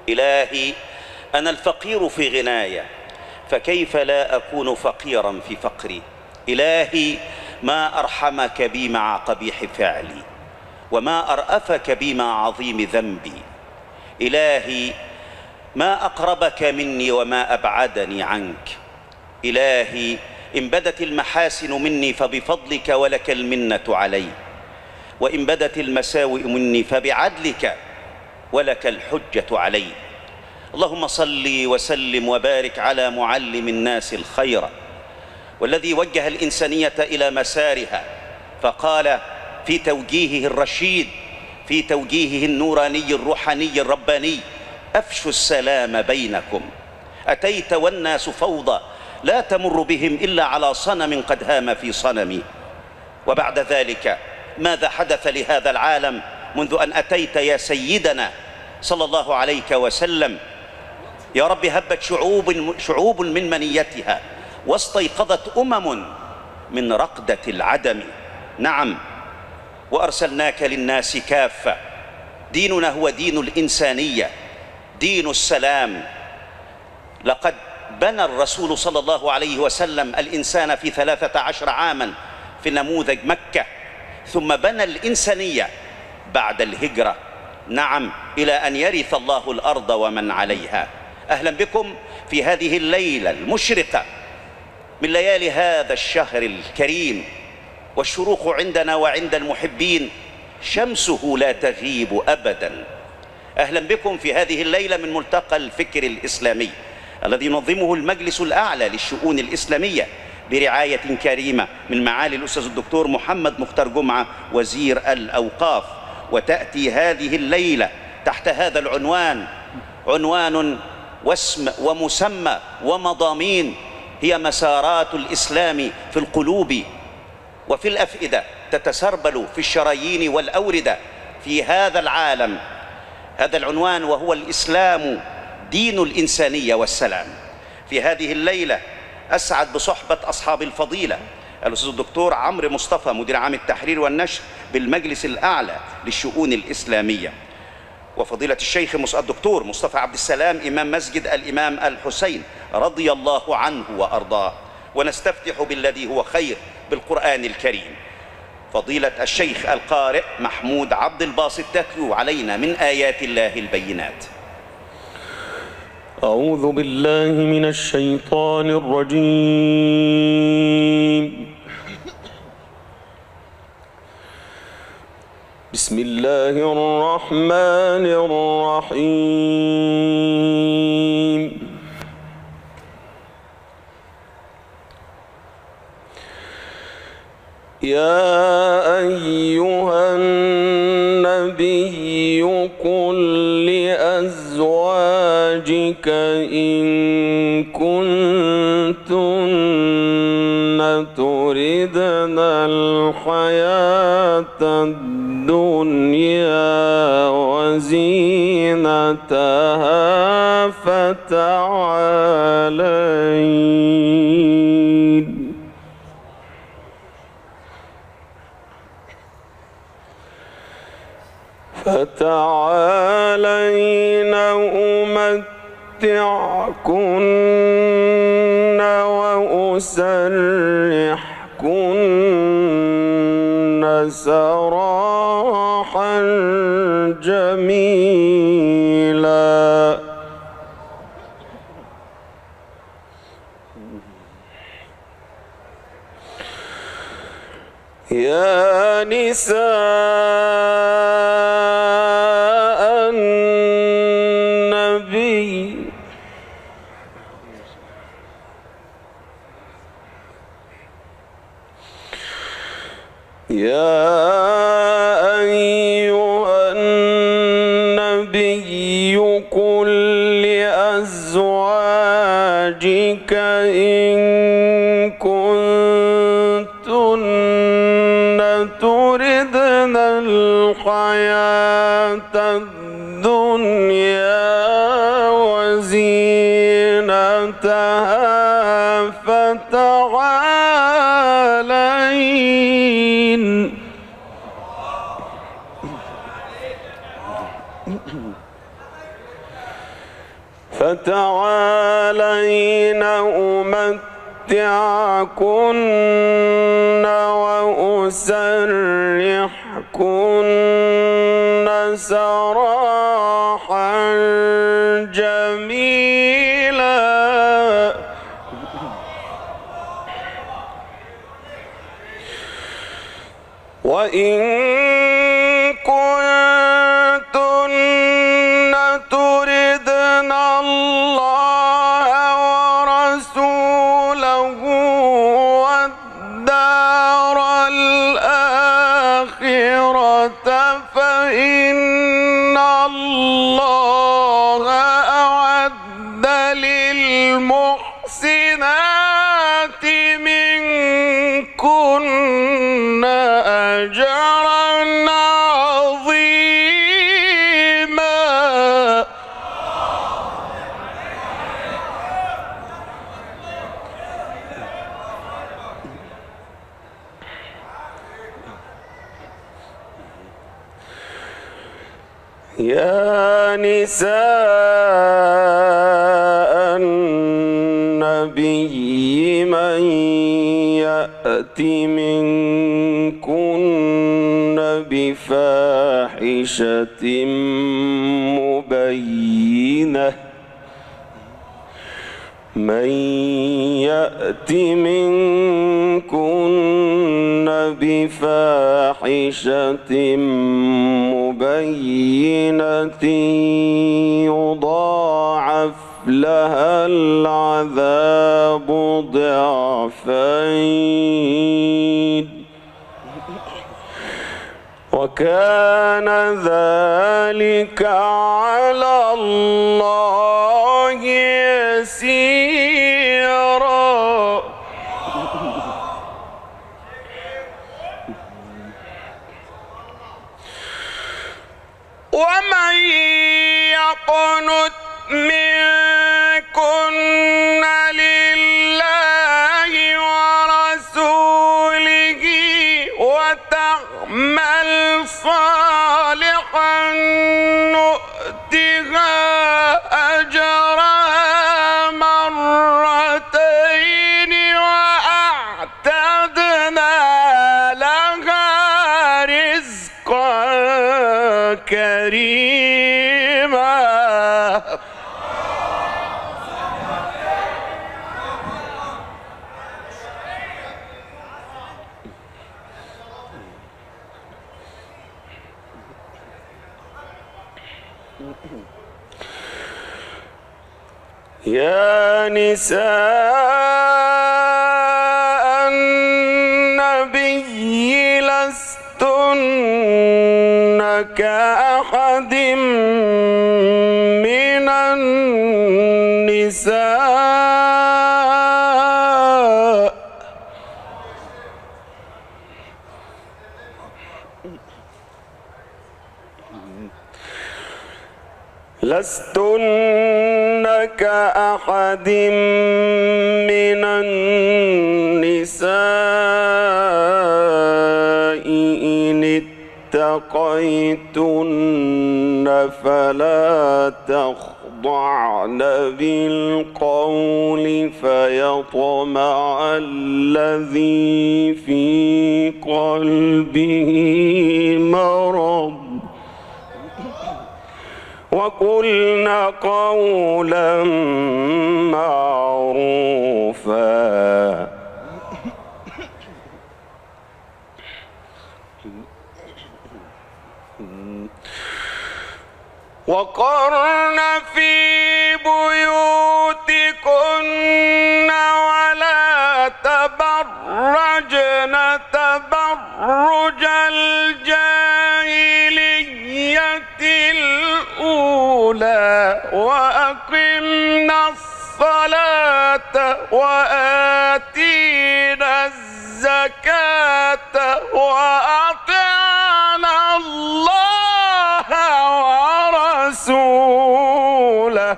إلهي أنا الفقير في غناي، فكيف لا أكون فقيرا في فقري؟ إلهي ما أرحمك بي مع قبيح فعلي، وما أرأفك بي مع عظيم ذنبي. إلهي ما أقربك مني وما أبعدني عنك. إلهي إن بدت المحاسن مني فبفضلك ولك المنة علي، وإن بدت المساوئ مني فبعدلك ولك الحجة علي. اللهم صل وسلم وبارك على معلم الناس الخير، والذي وجه الإنسانية إلى مسارها، فقال في توجيهه الرشيد، في توجيهه النوراني الروحاني الرباني: أفشوا السلام بينكم. أتيت والناس فوضى لا تمر بهم إلا على صنم قد هام في صنمي. وبعد ذلك ماذا حدث لهذا العالم منذ أن أتيت يا سيدنا صلى الله عليك وسلم؟ يا رب هبت شعوب من منيتها، واستيقظت من رقدة العدم. نعم، وأرسلناك للناس كافة. ديننا هو دين الإنسانية، دين السلام. لقد بنى الرسول صلى الله عليه وسلم الإنسان في 13 عاما في نموذج مكة، ثم بنى الإنسانية بعد الهجرة، نعم، إلى أن يرث الله الأرض ومن عليها. أهلا بكم في هذه الليلة المشرقة من ليالي هذا الشهر الكريم، والشروق عندنا وعند المحبين شمسه لا تغيب أبدا. أهلا بكم في هذه الليلة من ملتقى الفكر الإسلامي الذي ينظمه المجلس الأعلى للشؤون الإسلامية برعاية كريمة من معالي الأستاذ الدكتور محمد مختار جمعة وزير الأوقاف. وتأتي هذه الليلة تحت هذا العنوان، عنوان واسم ومسمى ومضامين، هي مسارات الإسلام في القلوب وفي الأفئدة، تتسربل في الشرايين والأوردة في هذا العالم. هذا العنوان وهو الإسلام دين الإنسانية والسلام. في هذه الليلة أسعد بصحبة أصحاب الفضيلة الأستاذ الدكتور عمرو مصطفى مدير عام التحرير والنشر بالمجلس الأعلى للشؤون الإسلامية، وفضيلة الشيخ الدكتور مصطفى عبد السلام إمام مسجد الإمام الحسين رضي الله عنه وأرضاه. ونستفتح بالذي هو خير بالقرآن الكريم. فضيلة الشيخ القارئ محمود عبد الباسط تتلو علينا من آيات الله البينات. أعوذ بالله من الشيطان الرجيم. بسم الله الرحمن الرحيم. يا أيها النبي قل لأزواجك إن كنتن تردن الحياة الدنيا وزينتها فتعالين أمتعكن وأسرحكن سراحا جميلا. يا نساء النبي يا أيها النبي قل لأزواجك إن كنتن تردن الحياة الدنيا وزينتها فتعالين فتعالين أمتعكن وأسرحكن سراحا جميلا. وإن كنتن تردن الله ورسوله والدار الآخرة فإن الله أعد للمحسنات منكن أجرا عظيما. يا نساء النبي من يأت منكن بفاحشة مبينة يضاعف لها العذاب ضعفين وكان ذلك على الله يسيرا. ومن يقنت منكن لله ورسوله وتعمل صالحا نؤتها أجرها مرتين وأعتدنا لها رزقا كريما. يا نساء النبي لستن كأحد من النساء لستن كأحد من النساء إن اتقيتن فلا تخضعن بالقول فيطمع الذي في قلبه مرض وقلن قولا معروفا. وقرن في بيوتكن ولا تبرجن تبرج الجاهلية الأولى وأقمنا الصلاة وآتينا الزكاة وأطعنا الله ورسوله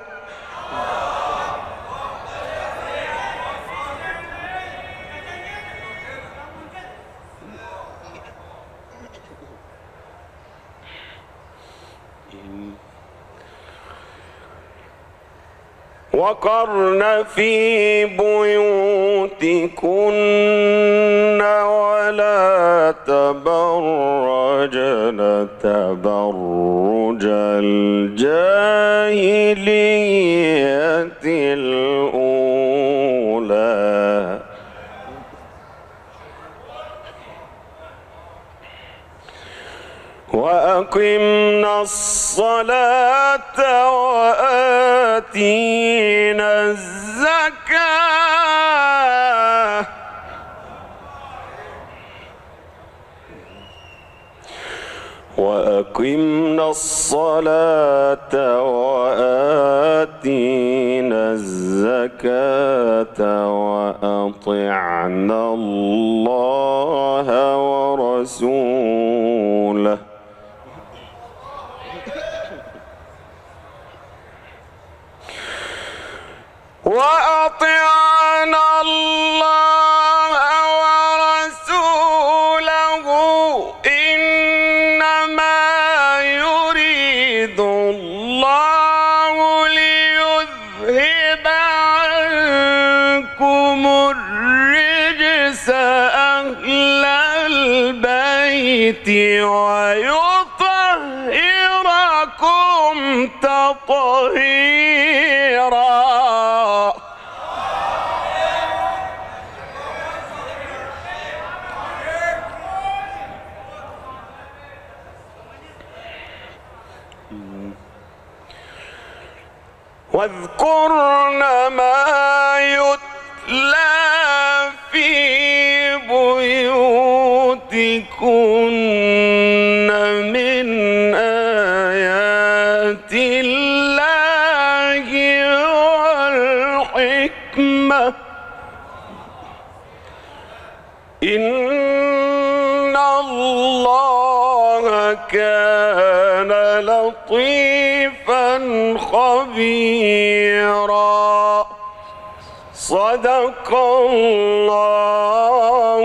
وقرن في بيوتكن ولا تبرجن تبرج الجاهلية الأولى وأقمنا الصلاة وآتينا الزكاة وأقمنا الصلاة وآتينا الزكاة وأطعنا الله ورسوله وأطعنا الله ورسوله إنما يريد الله ليذهب عنكم الرجس أهل البيت ويطهركم تطهيرا. واذكرن ما يتلى في بيوتكن من آيات الله والحكمة إن الله كان لطيفا خبيرا. صدق الله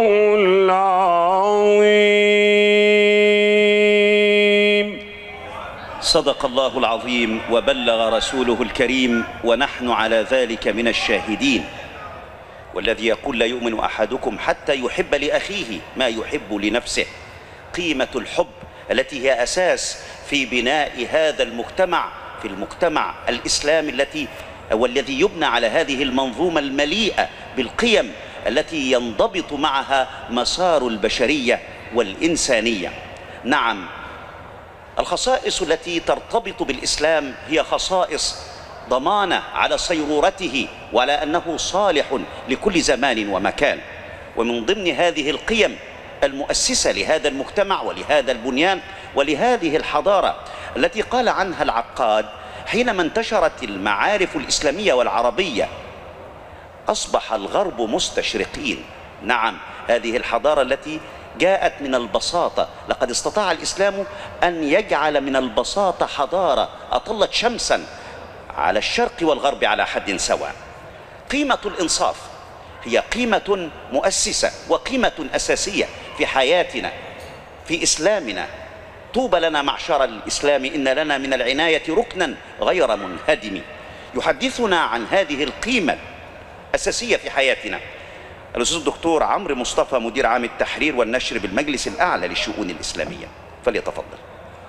العظيم. صدق الله العظيم وبلغ رسوله الكريم ونحن على ذلك من الشاهدين. والذي يقول لا يؤمن أحدكم حتى يحب لأخيه ما يحب لنفسه. قيمة الحب التي هي أساس في بناء هذا المجتمع، في المجتمع الإسلامي والذي يبنى على هذه المنظومة المليئة بالقيم التي ينضبط معها مسار البشرية والإنسانية. نعم، الخصائص التي ترتبط بالإسلام هي خصائص ضمانة على صيرورته وعلى أنه صالح لكل زمان ومكان. ومن ضمن هذه القيم المؤسسة لهذا المجتمع ولهذا البنيان ولهذه الحضارة التي قال عنها العقاد: حينما انتشرت المعارف الإسلامية والعربية أصبح الغرب مستشرقين. نعم، هذه الحضارة التي جاءت من البساطة، لقد استطاع الإسلام أن يجعل من البساطة حضارة أطلت شمسا على الشرق والغرب على حد سواء. قيمة الإنصاف هي قيمة مؤسسة وقيمة أساسية في حياتنا، في إسلامنا. طوبى لنا معشر الإسلام إن لنا من العناية ركنا غير منهدم. يحدثنا عن هذه القيمة الأساسية في حياتنا الأستاذ الدكتور عمرو مصطفى، مدير عام التحرير والنشر بالمجلس الأعلى للشؤون الإسلامية، فليتفضل.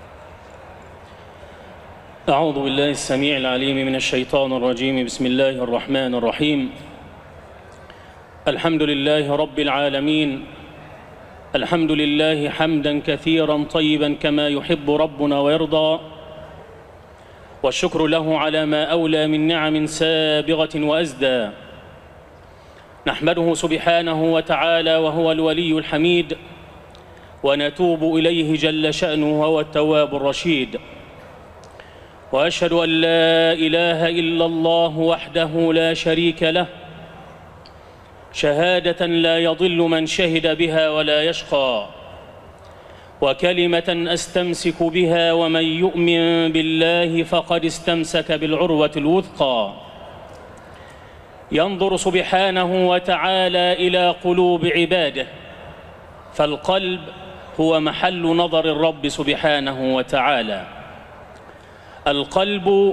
أعوذ بالله السميع العليم من الشيطان الرجيم. بسم الله الرحمن الرحيم. الحمد لله رب العالمين، الحمد لله حمدا كثيرا طيبا كما يحب ربنا ويرضى، والشكر له على ما أولى من نعم سابغة وأزدى. نحمده سبحانه وتعالى وهو الولي الحميد، ونتوب إليه جل شأنه وهو التواب الرشيد. وأشهد أن لا إله إلا الله وحده لا شريك له، شهادة لا يضل من شهد بها ولا يشقى، وكلمة أستمسك بها ومن يؤمن بالله فقد استمسك بالعروة الوثقى. ينظر سبحانه وتعالى إلى قلوب عباده، فالقلب هو محل نظر الرب سبحانه وتعالى. القلب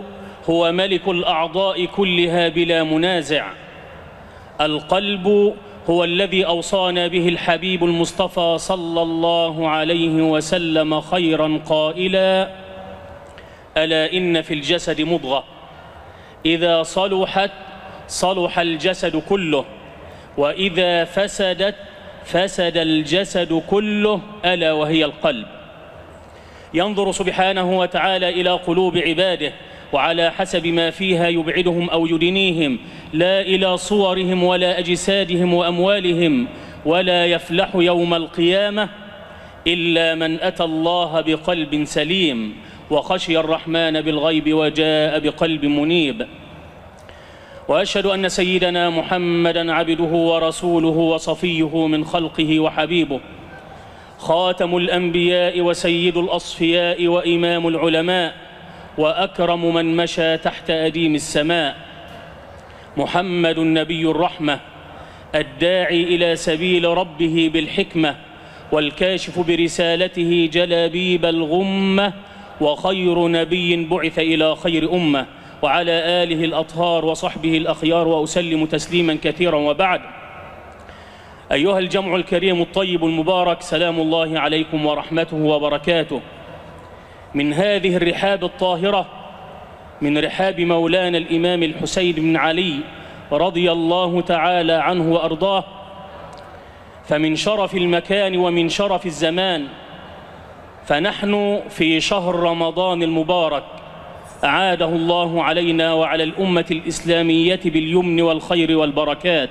هو ملك الأعضاء كلها بلا منازع. القلب هو الذي أوصانا به الحبيب المصطفى صلى الله عليه وسلم خيرا قائلا: ألا إن في الجسد مضغة إذا صلحت صلح الجسد كله، وإذا فسدت فسد الجسد كله، ألا وهي القلب. ينظر سبحانه وتعالى إلى قلوب عباده وعلى حسب ما فيها يبعدهم أو يدنيهم، لا إلى صورهم ولا أجسادهم وأموالهم. ولا يفلح يوم القيامة إلا من أتى الله بقلب سليم وخشي الرحمن بالغيب وجاء بقلب منيب. وأشهد أن سيدنا محمدًا عبده ورسوله وصفيه من خلقه وحبيبه، خاتم الأنبياء وسيد الأصفياء وإمام العلماء وأكرم من مشى تحت أديم السماء. محمد نبي الرحمة، الداعي إلى سبيل ربه بالحكمة، والكاشف برسالته جلابيب الغمة، وخير نبي بعث إلى خير أمة، وعلى آله الأطهار وصحبه الأخيار، وأسلم تسليما كثيرا. وبعد، أيها الجمع الكريم الطيب المبارك، سلام الله عليكم ورحمته وبركاته. من هذه الرحاب الطاهرة، من رحاب مولانا الإمام الحسين بن علي رضي الله تعالى عنه وأرضاه، فمن شرف المكان ومن شرف الزمان، فنحن في شهر رمضان المبارك أعاده الله علينا وعلى الأمة الإسلامية باليمن والخير والبركات.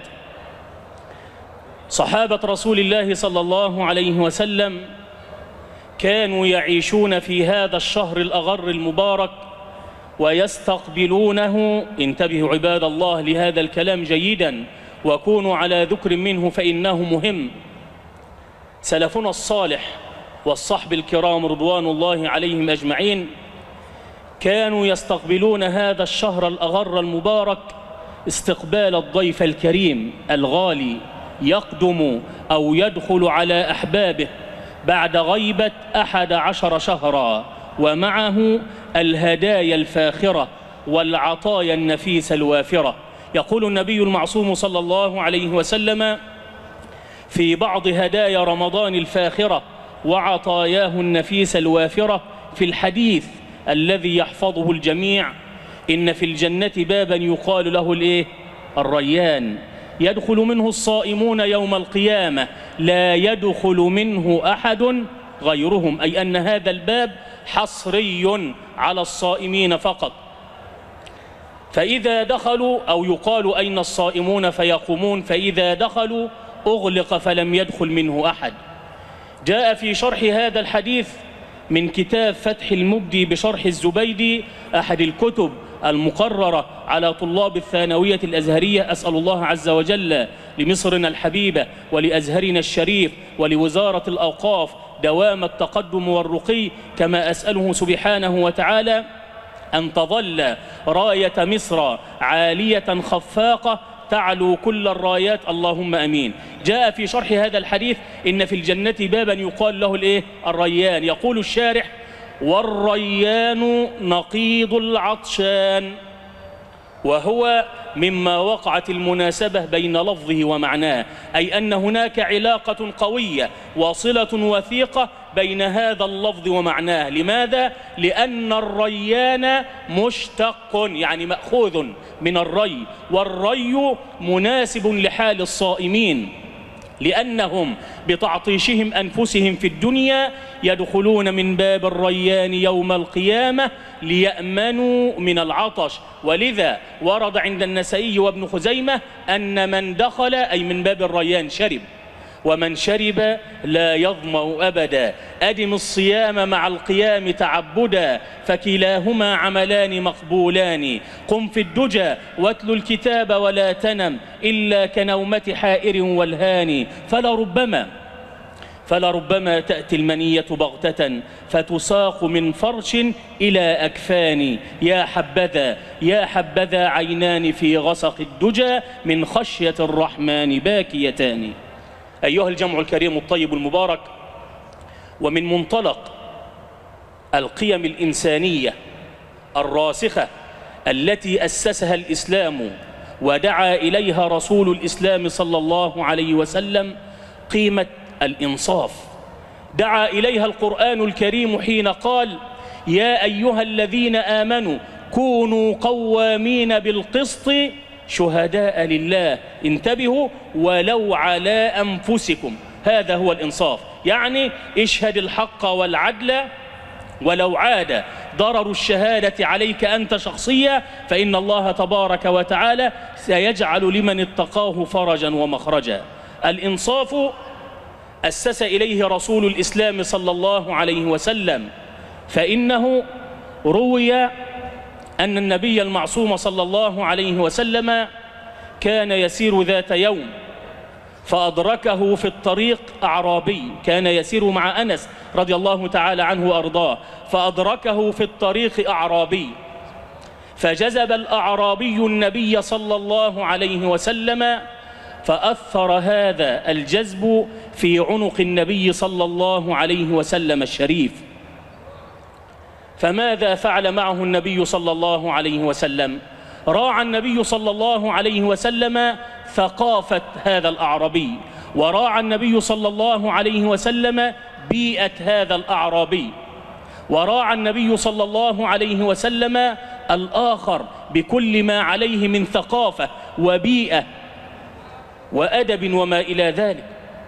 صحابة رسول الله صلى الله عليه وسلم كانوا يعيشون في هذا الشهر الأغر المبارك ويستقبلونه. انتبهوا عباد الله لهذا الكلام جيدا، وكونوا على ذكر منه فإنه مهم. سلفنا الصالح والصحب الكرام رضوان الله عليهم أجمعين كانوا يستقبلون هذا الشهر الأغر المبارك استقبال الضيف الكريم الغالي، يقدم أو يدخل على أحبابه بعد غيبة 11 شهرا، ومعه الهدايا الفاخرة والعطايا النفيسة الوافرة. يقول النبي المعصوم صلى الله عليه وسلم في بعض هدايا رمضان الفاخرة وعطاياه النفيسة الوافرة في الحديث الذي يحفظه الجميع: إن في الجنة بابا يقال له الريان، يدخل منه الصائمون يوم القيامة، لا يدخل منه أحد غيرهم، أي أن هذا الباب حصري على الصائمين فقط. فإذا دخلوا، أو يقال أين الصائمون فيقومون، فإذا دخلوا أغلق فلم يدخل منه أحد. جاء في شرح هذا الحديث من كتاب فتح المبدي بشرح الزبيدي، أحد الكتب المقررة على طلاب الثانوية الأزهرية. أسأل الله عز وجل لمصرنا الحبيبة ولأزهرنا الشريف ولوزارة الأوقاف دوام التقدم والرقي، كما أسأله سبحانه وتعالى أن تظل راية مصر عالية خفاقة تعلو كل الرايات، اللهم أمين. جاء في شرح هذا الحديث: إن في الجنة بابا يقال له الريان. يقول الشارح: والريان نقيض العطشان، وهو مما وقعت المناسبة بين لفظه ومعناه، أي أن هناك علاقة قوية وصلة وثيقة بين هذا اللفظ ومعناه. لماذا؟ لأن الريان مشتق، يعني مأخوذ من الري، والري مناسب لحال الصائمين، لأنهم بتعطيشهم أنفسهم في الدنيا يدخلون من باب الريان يوم القيامة ليأمنوا من العطش. ولذا ورد عند النسائي وابن خزيمة أن من دخل، أي من باب الريان، شرب، ومن شرب لا يظمأ أبدا. أدم الصيام مع القيام تعبدا، فكلاهما عملان مقبولان. قم في الدجى واتل الكتاب ولا تنم إلا كنومة حائر والهان. فلربما تأتي المنية بغتة فتساق من فرش إلى أكفان. يا حبذا عينان في غسق الدجى من خشية الرحمن باكيتان. أيها الجمع الكريم الطيب المبارك، ومن منطلق القيم الإنسانية الراسخة التي أسسها الإسلام ودعا إليها رسول الإسلام صلى الله عليه وسلم قيمة الإنصاف. دعا إليها القرآن الكريم حين قال: يا أيها الذين آمنوا كونوا قوامين بالقسط شهداء لله، انتبهوا، ولو على أنفسكم. هذا هو الإنصاف، يعني اشهد الحق والعدل ولو عاد ضرر الشهادة عليك أنت شخصيا، فإن الله تبارك وتعالى سيجعل لمن اتقاه فرجا ومخرجا. الإنصاف أسس إليه رسول الإسلام صلى الله عليه وسلم، فإنه روي أن النبي المعصوم صلى الله عليه وسلم كان يسير ذات يوم فأدركه في الطريق أعرابي، كان يسير مع أنس رضي الله تعالى عنه وأرضاه، فأدركه في الطريق أعرابي، فجذب الأعرابي النبي صلى الله عليه وسلم، فأثر هذا الجذب في عنق النبي صلى الله عليه وسلم الشريف. فماذا فعل معه النبي صلى الله عليه وسلم؟ راعى النبي صلى الله عليه وسلم ثقافة هذا الأعرابي، وراعى النبي صلى الله عليه وسلم بيئة هذا الأعرابي، وراعى النبي صلى الله عليه وسلم الآخر بكل ما عليه من ثقافة وبيئة وأدب وما إلى ذلك.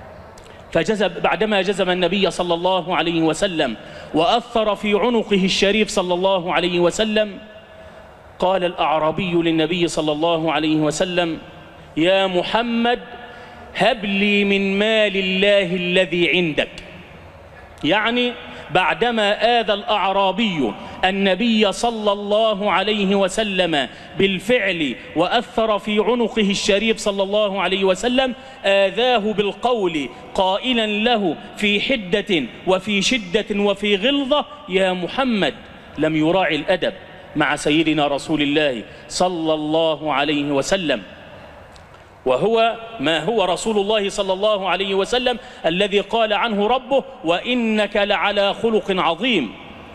بعدما جذب النبي صلى الله عليه وسلم وأثر في عنقه الشريف صلى الله عليه وسلم، قال الأعرابي للنبي صلى الله عليه وسلم: يا محمد هب لي من مال الله الذي عندك. يعني بعدما آذى الأعرابي النبي صلى الله عليه وسلم بالفعل وأثر في عنقه الشريف صلى الله عليه وسلم، آذاه بالقول قائلا له في حدة وفي شدة وفي غلظة: يا محمد. لم يراعي الأدب مع سيدنا رسول الله صلى الله عليه وسلم، وهو ما هو رسول الله صلى الله عليه وسلم الذي قال عنه ربه: وإنك لعلى خلق عظيم.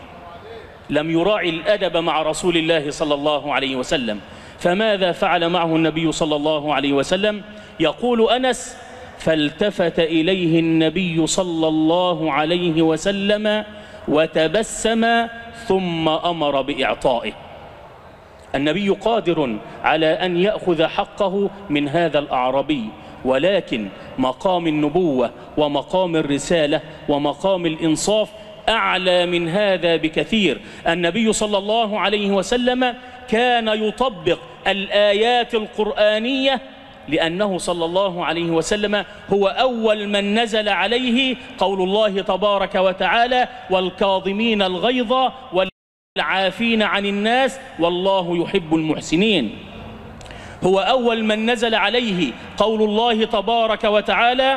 لم يراعي الأدب مع رسول الله صلى الله عليه وسلم. فماذا فعل معه النبي صلى الله عليه وسلم؟ يقول أنس: فالتفت إليه النبي صلى الله عليه وسلم وتبسم ثم أمر بإعطائه. النبي قادر على أن يأخذ حقه من هذا الأعرابي، ولكن مقام النبوة ومقام الرسالة ومقام الإنصاف أعلى من هذا بكثير. النبي صلى الله عليه وسلم كان يطبق الآيات القرآنية، لأنه صلى الله عليه وسلم هو أول من نزل عليه قول الله تبارك وتعالى: والكاظمين الغيظ والعافين عن الناس والله يحب المحسنين. هو أول من نزل عليه قول الله تبارك وتعالى: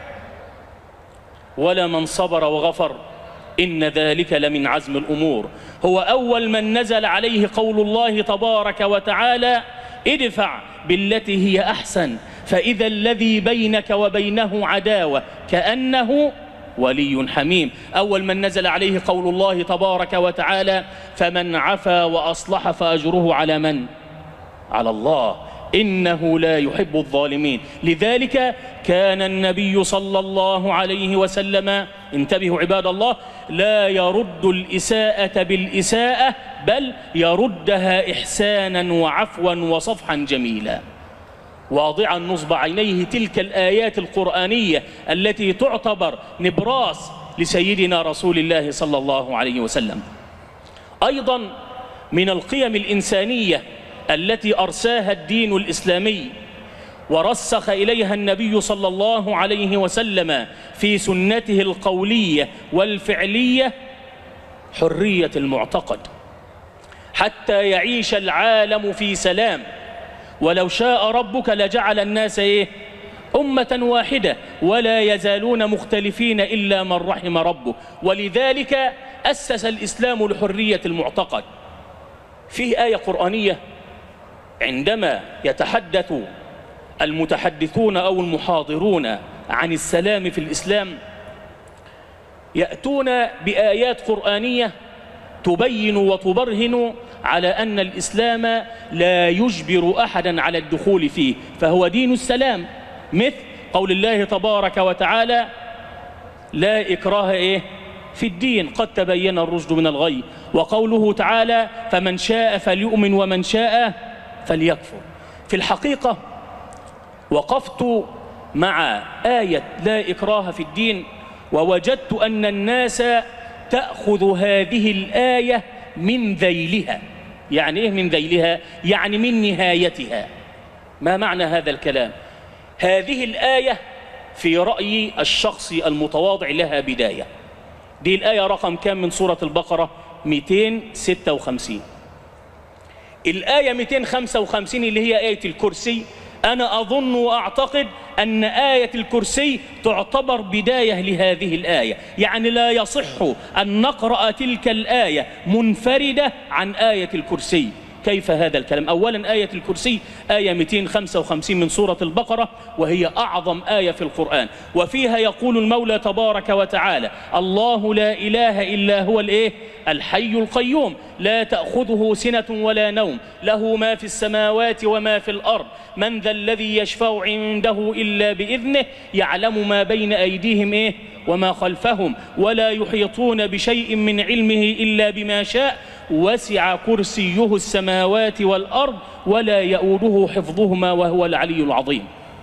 ولمن صبر وغفر إن ذلك لمن عزم الأمور. هو أول من نزل عليه قول الله تبارك وتعالى: ادفع بالتي هي أحسن فإذا الذي بينك وبينه عداوة كأنه ولي حميم. أول من نزل عليه قول الله تبارك وتعالى: فمن عفا وأصلح فأجره على من؟ على الله، إنه لا يحب الظالمين. لذلك كان النبي صلى الله عليه وسلم، انتبهوا عباد الله، لا يرد الإساءة بالإساءة، بل يردها إحسانا وعفوا وصفحا جميلا، واضعا نصب عينيه تلك الآيات القرآنية التي تعتبر نبراس لسيدنا رسول الله صلى الله عليه وسلم. أيضا من القيم الإنسانية التي أرساها الدين الإسلامي ورسخ إليها النبي صلى الله عليه وسلم في سنته القولية والفعلية حرية المعتقد، حتى يعيش العالم في سلام. ولو شاء ربك لجعل الناس أمة واحدة ولا يزالون مختلفين إلا من رحم ربه. ولذلك أسس الإسلام لحرية المعتقد. فيه آية قرآنية عندما يتحدث المتحدثون أو المحاضرون عن السلام في الإسلام يأتون بآيات قرآنية تبين وتبرهن على أن الإسلام لا يجبر أحدا على الدخول فيه، فهو دين السلام، مثل قول الله تبارك وتعالى لا إكراه في الدين قد تبين الرشد من الغي، وقوله تعالى فمن شاء فليؤمن ومن شاء فليكفر. في الحقيقة وقفت مع آية لا إكراه في الدين ووجدت أن الناس تأخذ هذه الآية من ذيلها. يعني إيه من ذيلها؟ يعني من نهايتها. ما معنى هذا الكلام؟ هذه الآية في رأيي الشخصي المتواضع لها بداية. دي الآية رقم كام من سورة البقرة؟ 256. الآية 255 اللي هي آية الكرسي، أنا أظن وأعتقد أن آية الكرسي تعتبر بداية لهذه الآية، يعني لا يصح أن نقرأ تلك الآية منفردة عن آية الكرسي. كيف هذا الكلام؟ أولا آية الكرسي آية 255 من سورة البقرة، وهي أعظم آية في القرآن، وفيها يقول المولى تبارك وتعالى الله لا إله إلا هو الحي القيوم لا تأخذه سنة ولا نوم له ما في السماوات وما في الأرض من ذا الذي يشفع عنده إلا بإذنه يعلم ما بين أيديهم وما خلفهم ولا يحيطون بشيء من علمه إلا بما شاء وسع كرسيه السماوات والأرض ولا يؤوده حفظهما وهو العلي العظيم.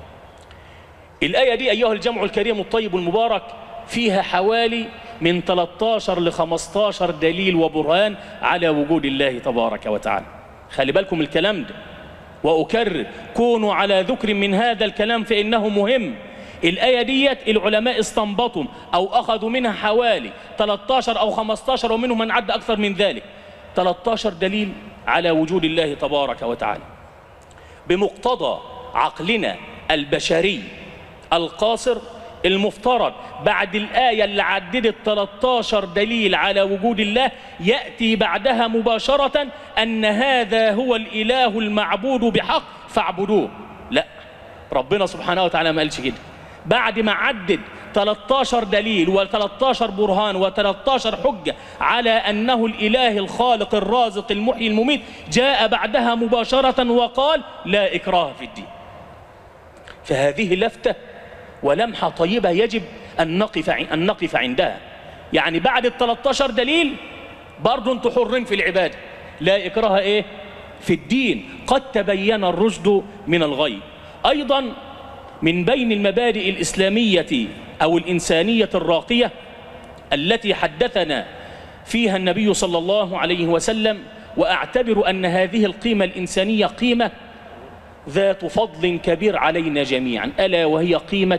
الآية دي أيها الجمع الكريم الطيب المبارك فيها حوالي من 13 ل 15 دليل وبرهان على وجود الله تبارك وتعالى. خلي بالكم الكلام ده، وأكرر كونوا على ذكر من هذا الكلام فإنه مهم. الآية ديت العلماء استنبطوا أو أخذوا منها حوالي 13 أو 15 ومنهم من عد أكثر من ذلك 13 دليل على وجود الله تبارك وتعالى. بمقتضى عقلنا البشري القاصر المفترض بعد الآية اللي عددت 13 دليل على وجود الله يأتي بعدها مباشرة أن هذا هو الإله المعبود بحق فاعبدوه. لا، ربنا سبحانه وتعالى ما قالش كده. بعد ما عدد 13 دليل و13 برهان و13 حجة على أنه الإله الخالق الرازق المحيي المميت جاء بعدها مباشرة وقال لا إكراه في الدين. فهذه لفتة ولمحة طيبة يجب أن نقف عندها. يعني بعد 13 دليل برضو انتوا حرين في العبادة، لا إكراه في الدين قد تبين الرشد من الغي. أيضا من بين المبادئ الإسلامية أو الإنسانية الراقية التي حدثنا فيها النبي صلى الله عليه وسلم، وأعتبر أن هذه القيمة الإنسانية قيمة ذات فضل كبير علينا جميعا، ألا وهي قيمة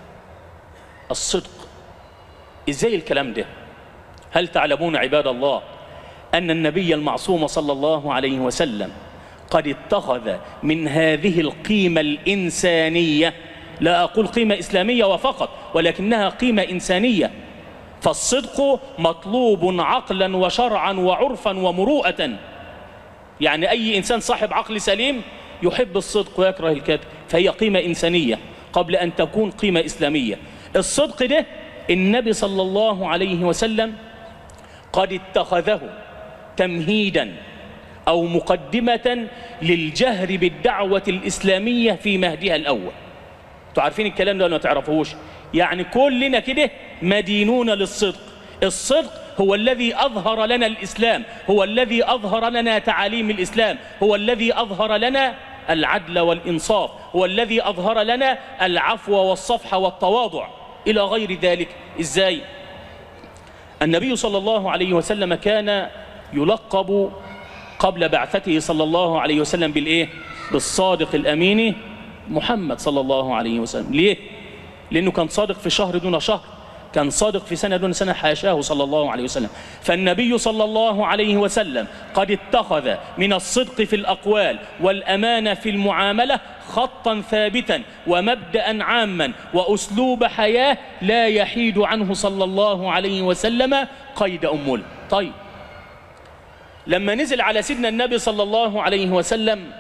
الصدق. إزاي الكلام ده؟ هل تعلمون عباد الله أن النبي المعصوم صلى الله عليه وسلم قد اتخذ من هذه القيمة الإنسانية، لا أقول قيمة إسلامية وفقط ولكنها قيمة إنسانية، فالصدق مطلوب عقلا وشرعا وعرفا ومروءة. يعني أي إنسان صاحب عقل سليم يحب الصدق ويكره الكذب، فهي قيمة إنسانية قبل أن تكون قيمة إسلامية. الصدق ده النبي صلى الله عليه وسلم قد اتخذه تمهيدا أو مقدمة للجهر بالدعوة الإسلامية في مهدها الأول. تعرفين الكلام ده ولا ما تعرفوش؟ يعني كلنا كده مدينون للصدق. الصدق هو الذي أظهر لنا الإسلام، هو الذي أظهر لنا تعاليم الإسلام، هو الذي أظهر لنا العدل والإنصاف، هو الذي أظهر لنا العفو والصفح والتواضع إلى غير ذلك. إزاي؟ النبي صلى الله عليه وسلم كان يلقب قبل بعثته صلى الله عليه وسلم بالصادق الأمين محمد صلى الله عليه وسلم. ليه؟ لأنه كان صادق في شهر دون شهر، كان صادق في سنة دون سنة، حاشاه صلى الله عليه وسلم. فالنبي صلى الله عليه وسلم قد اتخذ من الصدق في الأقوال والأمانة في المعاملة خطا ثابتا ومبدأ عاما وأسلوب حياة لا يحيد عنه صلى الله عليه وسلم قيد أمول. طيب، لما نزل على سيدنا النبي صلى الله عليه وسلم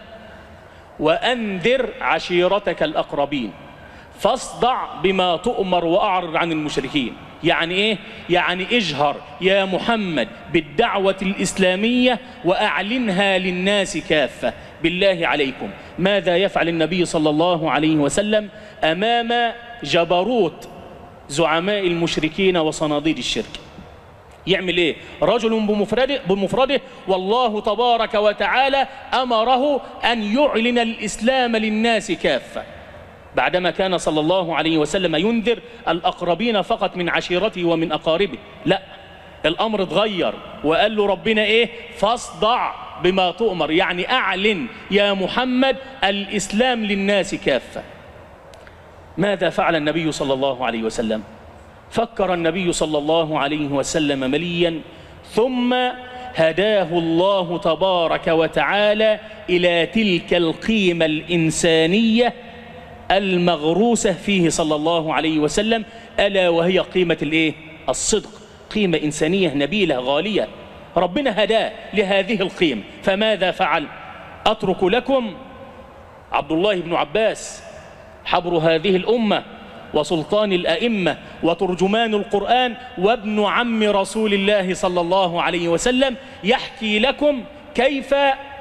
وأنذر عشيرتك الأقربين فاصدع بما تؤمر وأعرض عن المشركين، يعني إيه؟ يعني اجهر يا محمد بالدعوة الإسلامية وأعلنها للناس كافة. بالله عليكم ماذا يفعل النبي صلى الله عليه وسلم أمام جبروت زعماء المشركين وصناديد الشرك؟ يعمل إيه؟ رجل بمفرده والله تبارك وتعالى أمره أن يعلن الإسلام للناس كافة، بعدما كان صلى الله عليه وسلم ينذر الأقربين فقط من عشيرته ومن أقاربه. لا، الأمر اتغير وقال له ربنا إيه؟ فاصدع بما تؤمر، يعني أعلن يا محمد الإسلام للناس كافة. ماذا فعل النبي صلى الله عليه وسلم؟ فكر النبي صلى الله عليه وسلم مليا، ثم هداه الله تبارك وتعالى إلى تلك القيمة الإنسانية المغروسة فيه صلى الله عليه وسلم، ألا وهي قيمة الإيه؟ الصدق. قيمة إنسانية نبيلة غالية، ربنا هداه لهذه القيمة. فماذا فعل؟ أترك لكم عبد الله بن عباس حبر هذه الأمة وسلطان الأئمة وترجمان القرآن وابن عم رسول الله صلى الله عليه وسلم يحكي لكم كيف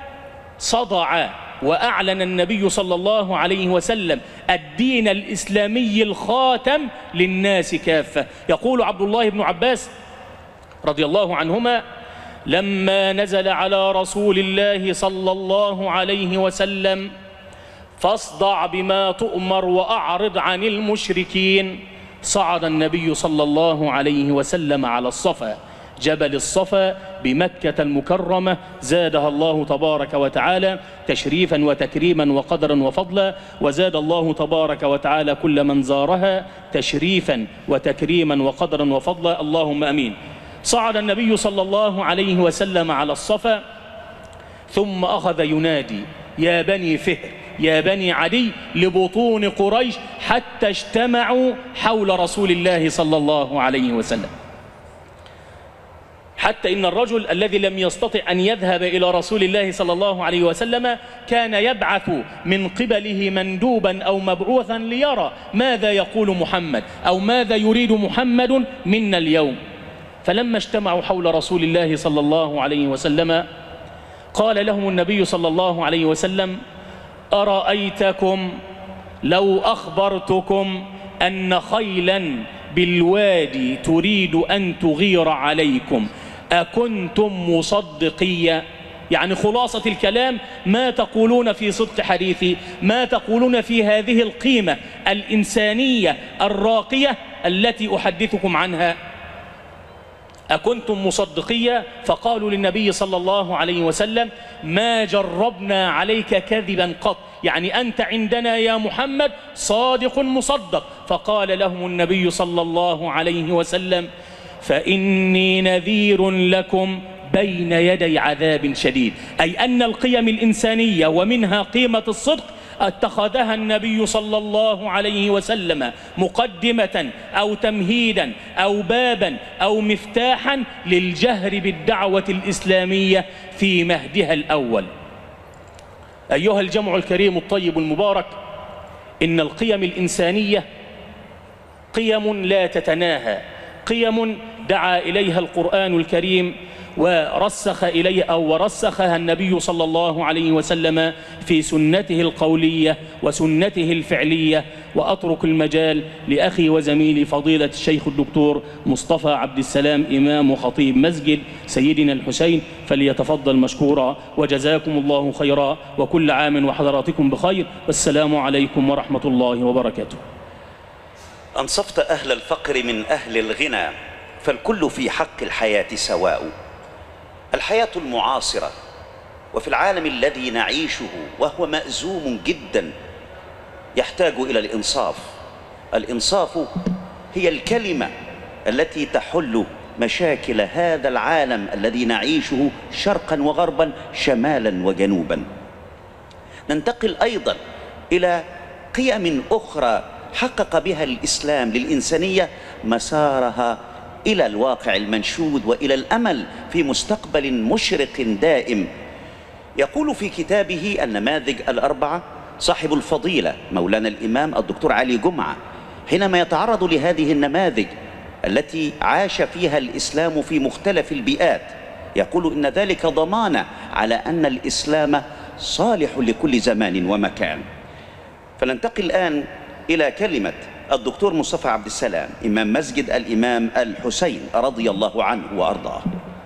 صدع وأعلن النبي صلى الله عليه وسلم الدين الإسلامي الخاتم للناس كافة. يقول عبد الله بن عباس رضي الله عنهما: لما نزل على رسول الله صلى الله عليه وسلم فاصدع بما تؤمر وأعرض عن المشركين، صعد النبي صلى الله عليه وسلم على الصفا، جبل الصفا بمكة المكرمة، زادها الله تبارك وتعالى تشريفا وتكريما وقدرا وفضلا، وزاد الله تبارك وتعالى كل من زارها تشريفا وتكريما وقدرا وفضلا، اللهم أمين. صعد النبي صلى الله عليه وسلم على الصفا، ثم أخذ ينادي: يا بني فهر، يا بني عدي، لبطون قريش، حتى اجتمعوا حول رسول الله صلى الله عليه وسلم. حتى إن الرجل الذي لم يستطع أن يذهب إلى رسول الله صلى الله عليه وسلم كان يبعث من قبله مندوبا أو مبعوثا ليرى ماذا يقول محمد أو ماذا يريد محمد منا اليوم. فلما اجتمعوا حول رسول الله صلى الله عليه وسلم قال لهم النبي صلى الله عليه وسلم: أرأيتكم لو أخبرتكم أن خيلا بالوادي تريد أن تغير عليكم أكنتم مصدقية؟ يعني خلاصة الكلام: ما تقولون في صدق حديثي؟ ما تقولون في هذه القيمة الإنسانية الراقية التي أحدثكم عنها؟ أكنتم مصدقية؟ فقالوا للنبي صلى الله عليه وسلم: ما جربنا عليك كذبا قط، يعني أنت عندنا يا محمد صادق مصدق. فقال لهم النبي صلى الله عليه وسلم: فإني نذير لكم بين يدي عذاب شديد، أي أن القيم الإنسانية ومنها قيمة الصدق اتخذها النبي صلى الله عليه وسلم مقدمة أو تمهيدا أو بابا أو مفتاحا للجهر بالدعوة الإسلامية في مهدها الأول. أيها الجمع الكريم الطيب المبارك، إن القيم الإنسانية قيم لا تتناهى، قيم دعا إليها القرآن الكريم ورسخها النبي صلى الله عليه وسلم في سنته القولية وسنته الفعلية. وأترك المجال لأخي وزميلي فضيلة الشيخ الدكتور مصطفى عبد السلام إمام وخطيب مسجد سيدنا الحسين، فليتفضل مشكورا، وجزاكم الله خيرا، وكل عام وحضراتكم بخير، والسلام عليكم ورحمة الله وبركاته. أنصفت أهل الفقر من أهل الغنى، فالكل في حق الحياة سواء. الحياة المعاصرة وفي العالم الذي نعيشه وهو مأزوم جدا يحتاج إلى الإنصاف. الإنصاف هي الكلمة التي تحل مشاكل هذا العالم الذي نعيشه شرقا وغربا، شمالا وجنوبا. ننتقل أيضا إلى قيم أخرى حقق بها الإسلام للإنسانية مسارها إلى الواقع المنشود وإلى الأمل في مستقبل مشرق دائم. يقول في كتابه النماذج الأربعة صاحب الفضيلة مولانا الإمام الدكتور علي جمعة، حينما يتعرض لهذه النماذج التي عاش فيها الإسلام في مختلف البيئات، يقول إن ذلك ضمانة على أن الإسلام صالح لكل زمان ومكان. فننتقل الآن إلى كلمة الدكتور مصطفى عبد السلام إمام مسجد الإمام الحسين رضي الله عنه وأرضاه.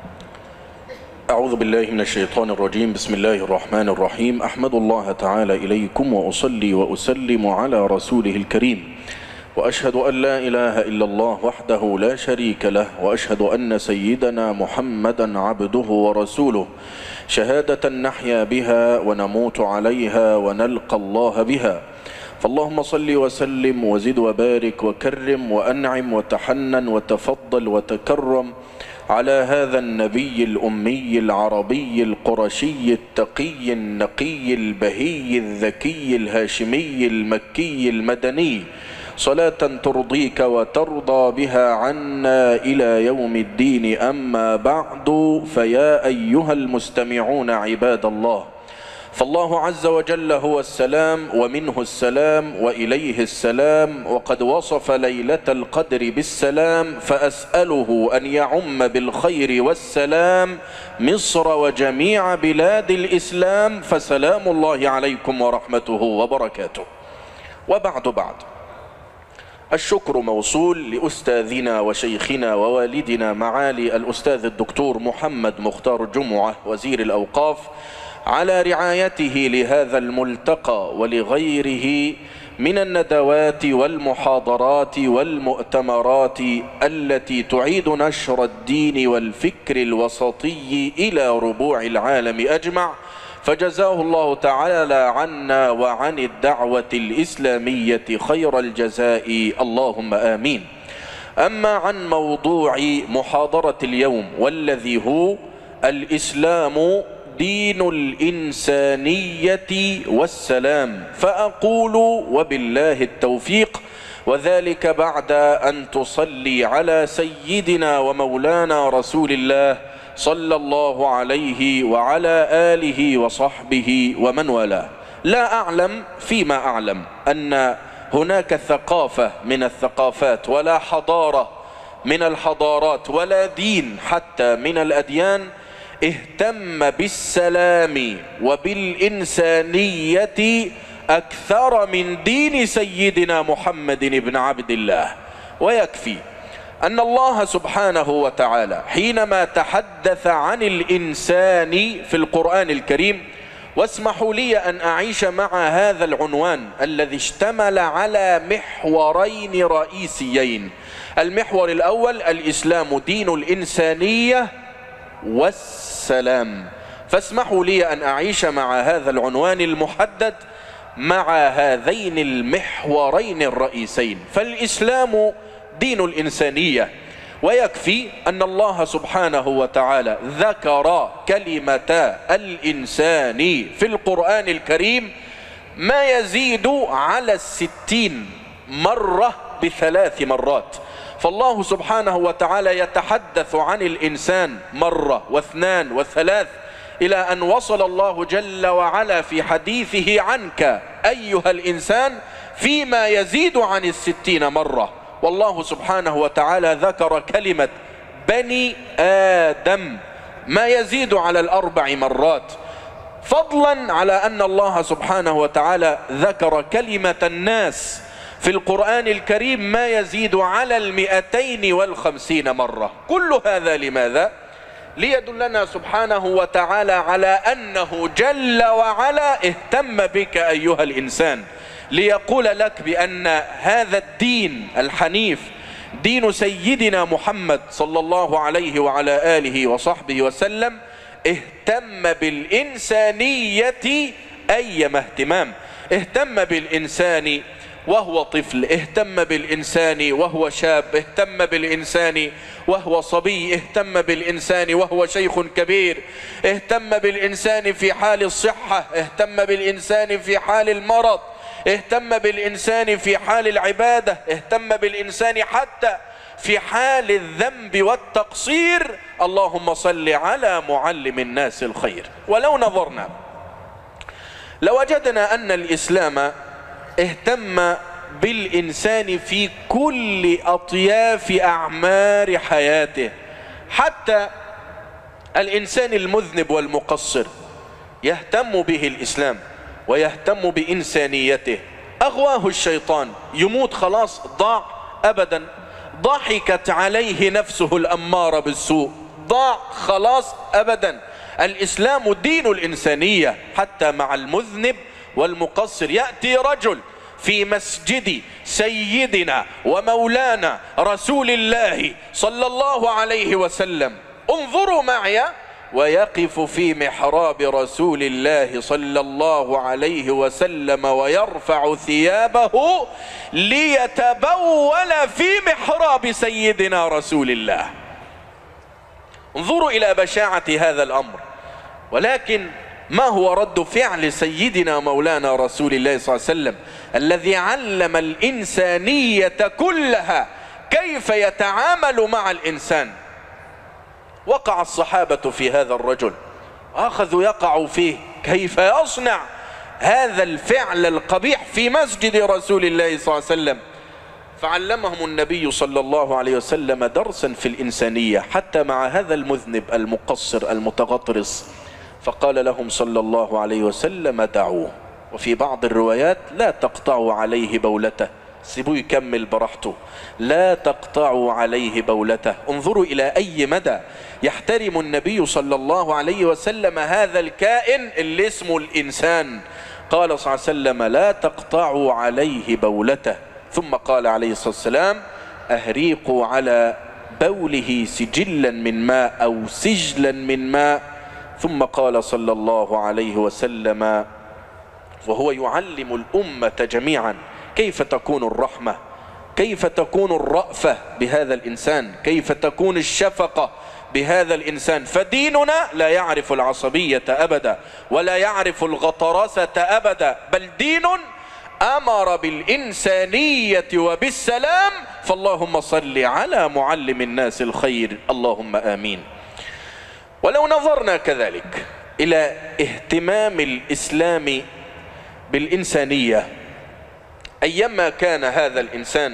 أعوذ بالله من الشيطان الرجيم. بسم الله الرحمن الرحيم. أحمد الله تعالى إليكم وأصلي وأسلم على رسوله الكريم، وأشهد أن لا إله إلا الله وحده لا شريك له، وأشهد أن سيدنا محمدا عبده ورسوله، شهادة نحيا بها ونموت عليها ونلقى الله بها. فاللهم صل وسلم وزد وبارك وكرم وأنعم وتحنن وتفضل وتكرم على هذا النبي الأمي العربي القرشي التقي النقي البهي الذكي الهاشمي المكي المدني، صلاة ترضيك وترضى بها عنا إلى يوم الدين. أما بعد، فيا أيها المستمعون عباد الله، فالله عز وجل هو السلام ومنه السلام وإليه السلام، وقد وصف ليلة القدر بالسلام، فأسأله أن يعم بالخير والسلام مصر وجميع بلاد الإسلام، فسلام الله عليكم ورحمته وبركاته. وبعد، الشكر موصول لأستاذنا وشيخنا ووالدنا معالي الأستاذ الدكتور محمد مختار جمعة وزير الأوقاف على رعايته لهذا الملتقى ولغيره من الندوات والمحاضرات والمؤتمرات التي تعيد نشر الدين والفكر الوسطي إلى ربوع العالم أجمع، فجزاه الله تعالى عنا وعن الدعوة الإسلامية خير الجزاء، اللهم آمين. أما عن موضوع محاضرة اليوم، والذي هو الإسلام دين الإنسانية والسلام، فأقول وبالله التوفيق، وذلك بعد أن تصلي على سيدنا ومولانا رسول الله صلى الله عليه وعلى آله وصحبه ومن والاه. لا أعلم فيما أعلم أن هناك ثقافة من الثقافات، ولا حضارة من الحضارات، ولا دين حتى من الأديان اهتم بالسلام وبالإنسانية أكثر من دين سيدنا محمد بن عبد الله. ويكفي أن الله سبحانه وتعالى حينما تحدث عن الإنسان في القرآن الكريم، واسمحوا لي أن أعيش مع هذا العنوان الذي اشتمل على محورين رئيسيين. المحور الأول الإسلام دين الإنسانية والسلام، فاسمحوا لي أن أعيش مع هذا العنوان المحدد مع هذين المحورين الرئيسين. فالإسلام دين الإنسانية، ويكفي أن الله سبحانه وتعالى ذكر كلمة الإنسان في القرآن الكريم ما يزيد على 60 مرة ب3 مرات. فالله سبحانه وتعالى يتحدث عن الإنسان مرة واثنان وثلاث، إلى أن وصل الله جل وعلا في حديثه عنك أيها الإنسان فيما يزيد عن 60 مرة. والله سبحانه وتعالى ذكر كلمة بني آدم ما يزيد على 4 مرات، فضلا على أن الله سبحانه وتعالى ذكر كلمة الناس في القرآن الكريم ما يزيد على 250 مرة. كل هذا لماذا؟ ليدلنا سبحانه وتعالى على أنه جل وعلا اهتم بك أيها الإنسان، ليقول لك بأن هذا الدين الحنيف دين سيدنا محمد صلى الله عليه وعلى آله وصحبه وسلم اهتم بالإنسانية أيما اهتمام. اهتم بالإنسان وهو طفل، اهتم بالإنسان وهو شاب، اهتم بالإنسان وهو صبي، اهتم بالإنسان وهو شيخ كبير، اهتم بالإنسان في حال الصحة، اهتم بالإنسان في حال المرض، اهتم بالإنسان في حال العبادة، اهتم بالإنسان حتى في حال الذنب والتقصير. اللهم صل على معلم الناس الخير. ولو نظرنا لوجدنا أن الإسلام اهتم بالإنسان في كل أطياف أعمار حياته. حتى الإنسان المذنب والمقصر يهتم به الإسلام ويهتم بإنسانيته. أغواه الشيطان، يموت خلاص ضاع؟ أبدا. ضحكت عليه نفسه الأمارة بالسوء، ضاع خلاص؟ أبدا. الإسلام دين الإنسانية حتى مع المذنب والمقصر. يأتي رجل في مسجد سيدنا ومولانا رسول الله صلى الله عليه وسلم، انظروا معي، ويقف في محراب رسول الله صلى الله عليه وسلم ويرفع ثيابه ليتبول في محراب سيدنا رسول الله. انظروا إلى بشاعة هذا الأمر. ولكن ما هو رد فعل سيدنا مولانا رسول الله صلى الله عليه وسلم الذي علم الإنسانية كلها كيف يتعامل مع الإنسان؟ وقع الصحابة في هذا الرجل، أخذوا يقعوا فيه كيف يصنع هذا الفعل القبيح في مسجد رسول الله صلى الله عليه وسلم. فعلمهم النبي صلى الله عليه وسلم درسا في الإنسانية حتى مع هذا المذنب المقصر المتغطرس. فقال لهم صلى الله عليه وسلم دعوه، وفي بعض الروايات لا تقطعوا عليه بولته، سيبوه يكمل براحته، لا تقطعوا عليه بولته. انظروا إلى أي مدى يحترم النبي صلى الله عليه وسلم هذا الكائن اللي اسمه الإنسان. قال صلى الله عليه وسلم لا تقطعوا عليه بولته، ثم قال عليه الصلاة والسلام أهريقوا على بوله سجلا من ماء أو سجلا من ماء. ثم قال صلى الله عليه وسلم وهو يعلم الأمة جميعا كيف تكون الرحمة، كيف تكون الرأفة بهذا الإنسان، كيف تكون الشفقة بهذا الإنسان. فديننا لا يعرف العصبية أبدا ولا يعرف الغطرسة أبدا، بل دين أمر بالإنسانية وبالسلام. فاللهم صل على معلم الناس الخير، اللهم آمين. ولو نظرنا كذلك إلى اهتمام الإسلام بالإنسانية أيما كان هذا الإنسان،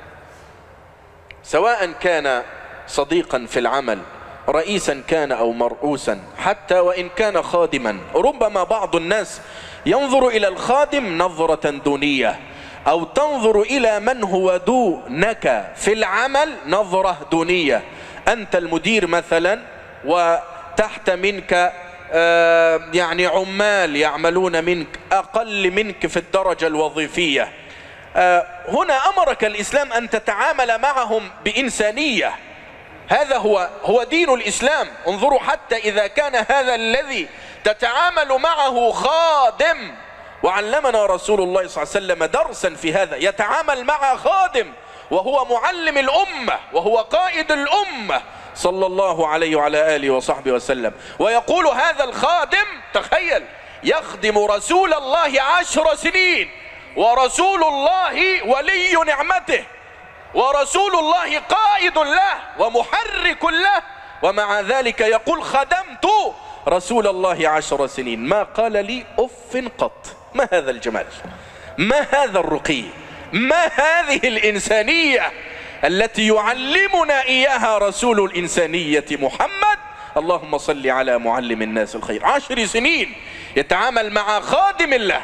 سواء كان صديقا في العمل، رئيسا كان أو مرؤوسا، حتى وإن كان خادما. ربما بعض الناس ينظر إلى الخادم نظرة دونية، أو تنظر إلى من هو دونك في العمل نظرة دونية. أنت المدير مثلا وتحت منك يعني عمال يعملون منك أقل منك في الدرجة الوظيفية. هنا أمرك الإسلام أن تتعامل معهم بإنسانية. هذا هو دين الإسلام. انظروا حتى إذا كان هذا الذي تتعامل معه خادم، وعلمنا رسول الله صلى الله عليه وسلم درسا في هذا، يتعامل مع خادم وهو معلم الأمة وهو قائد الأمة صلى الله عليه وعلى آله وصحبه وسلم، ويقول هذا الخادم تخيل يخدم رسول الله 10 سنين، ورسول الله ولي نعمته، ورسول الله قائد له ومحرك له، ومع ذلك يقول خدمت رسول الله 10 سنين، ما قال لي أف قط. ما هذا الجمال، ما هذا الرقي، ما هذه الإنسانية التي يعلمنا إياها رسول الإنسانية محمد. اللهم صل على معلم الناس الخير. 10 سنين يتعامل مع خادم الله،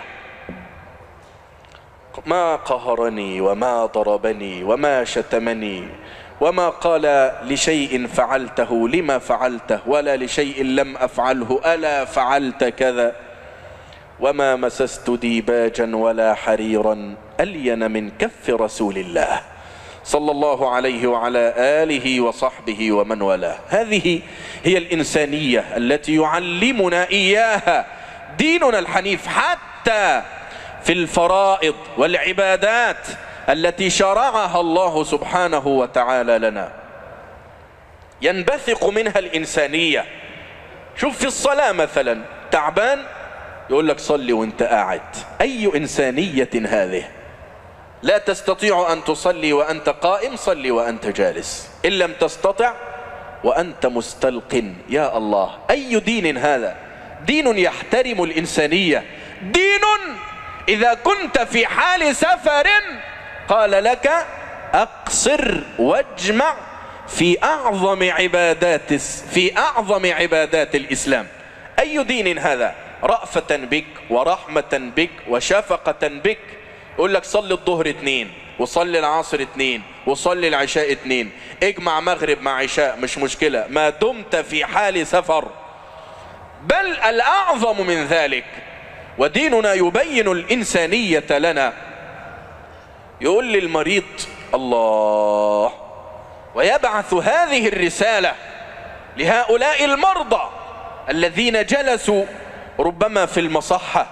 ما قهرني وما ضربني وما شتمني وما قال لشيء فعلته لما فعلته ولا لشيء لم أفعله ألا فعلت كذا، وما مسست ديباجا ولا حريرا ألين من كف رسول الله صلى الله عليه وعلى آله وصحبه ومن والاه. هذه هي الإنسانية التي يعلمنا إياها ديننا الحنيف، حتى في الفرائض والعبادات التي شرعها الله سبحانه وتعالى لنا ينبثق منها الإنسانية. شوف في الصلاة مثلا، تعبان يقول لك صلي وانت قاعد، أي إنسانية هذه؟ لا تستطيع أن تصلي وأنت قائم، صلي وأنت جالس، إن لم تستطع وأنت مستلق. يا الله، أي دين هذا؟ دين يحترم الإنسانية، دين إذا كنت في حال سفر قال لك أقصر واجمع في أعظم عبادات الإسلام. أي دين هذا؟ رأفة بك ورحمة بك وشفقة بك. يقول لك صلي الظهر 2 وصلي العصر 2 وصلي العشاء 2، اجمع مغرب مع عشاء مش مشكلة ما دمت في حال سفر. بل الأعظم من ذلك، وديننا يبين الإنسانية لنا. يقول للمريض الله، ويبعث هذه الرسالة لهؤلاء المرضى الذين جلسوا ربما في المصحة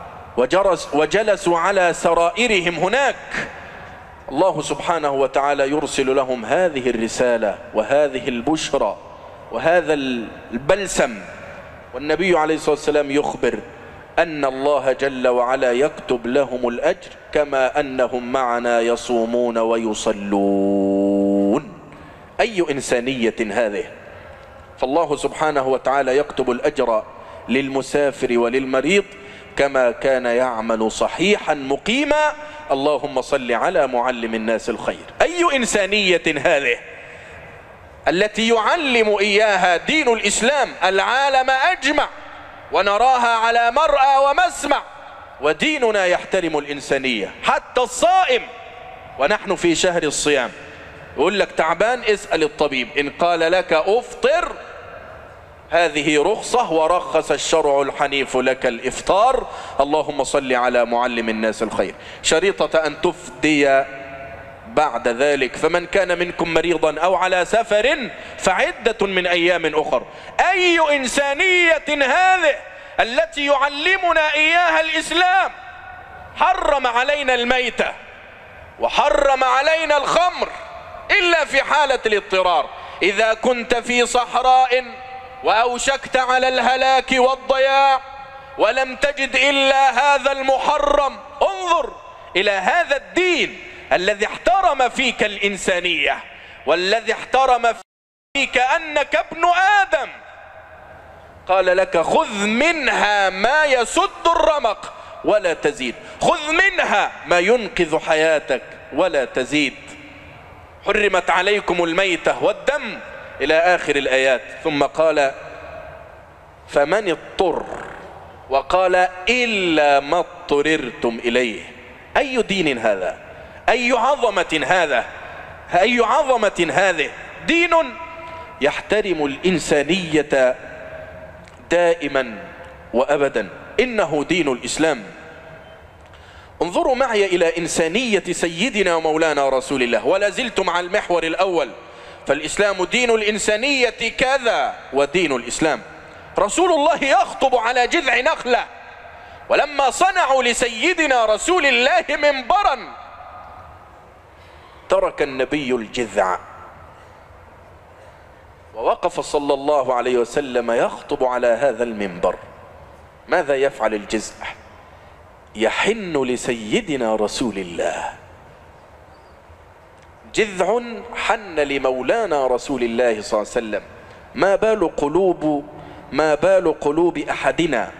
وجلسوا على سرائرهم هناك. الله سبحانه وتعالى يرسل لهم هذه الرسالة وهذه البشرى وهذا البلسم، والنبي عليه الصلاة والسلام يخبر أن الله جل وعلا يكتب لهم الأجر كما أنهم معنا يصومون ويصلون. أي إنسانية هذه! فالله سبحانه وتعالى يكتب الأجر للمسافر وللمريض كما كان يعمل صحيحا مقيما. اللهم صل على معلم الناس الخير. أي إنسانية هذه التي يعلم إياها دين الإسلام العالم أجمع، ونراها على مرأى ومسمع، وديننا يحترم الإنسانية. حتى الصائم ونحن في شهر الصيام يقول لك تعبان اسأل الطبيب، إن قال لك أفطر هذه رخصة، ورخص الشرع الحنيف لك الإفطار. اللهم صل على معلم الناس الخير. شريطة أن تفدي بعد ذلك، فمن كان منكم مريضا أو على سفر فعدة من أيام أخر. أي إنسانية هذه التي يعلمنا إياها الإسلام؟ حرم علينا الميتة وحرم علينا الخمر إلا في حالة الاضطرار. إذا كنت في صحراء وأوشكت على الهلاك والضياع ولم تجد إلا هذا المحرم، انظر إلى هذا الدين الذي احترم فيك الإنسانية، والذي احترم فيك أنك ابن آدم. قال لك خذ منها ما يسد الرمق ولا تزيد، خذ منها ما ينقذ حياتك ولا تزيد. حرمت عليكم الميتة والدم إلى آخر الآيات. ثم قال فمن اضطر، وقال إلا ما اضطررتم إليه. أي دين هذا؟ أي عظمة هذا؟ أي عظمة هذه؟ دين يحترم الإنسانية دائما وأبدا، إنه دين الإسلام. انظروا معي إلى إنسانية سيدنا ومولانا رسول الله، ولا زلت مع المحور الأول. فالإسلام دين الإنسانية كذا ودين الإسلام. رسول الله يخطب على جذع نخلة، ولما صنعوا لسيدنا رسول الله منبرا ترك النبي الجذع ووقف صلى الله عليه وسلم يخطب على هذا المنبر. ماذا يفعل الجذع؟ يحن لسيدنا رسول الله. جذع حن لمولانا رسول الله صلى الله عليه وسلم. ما بال قلوب أحدنا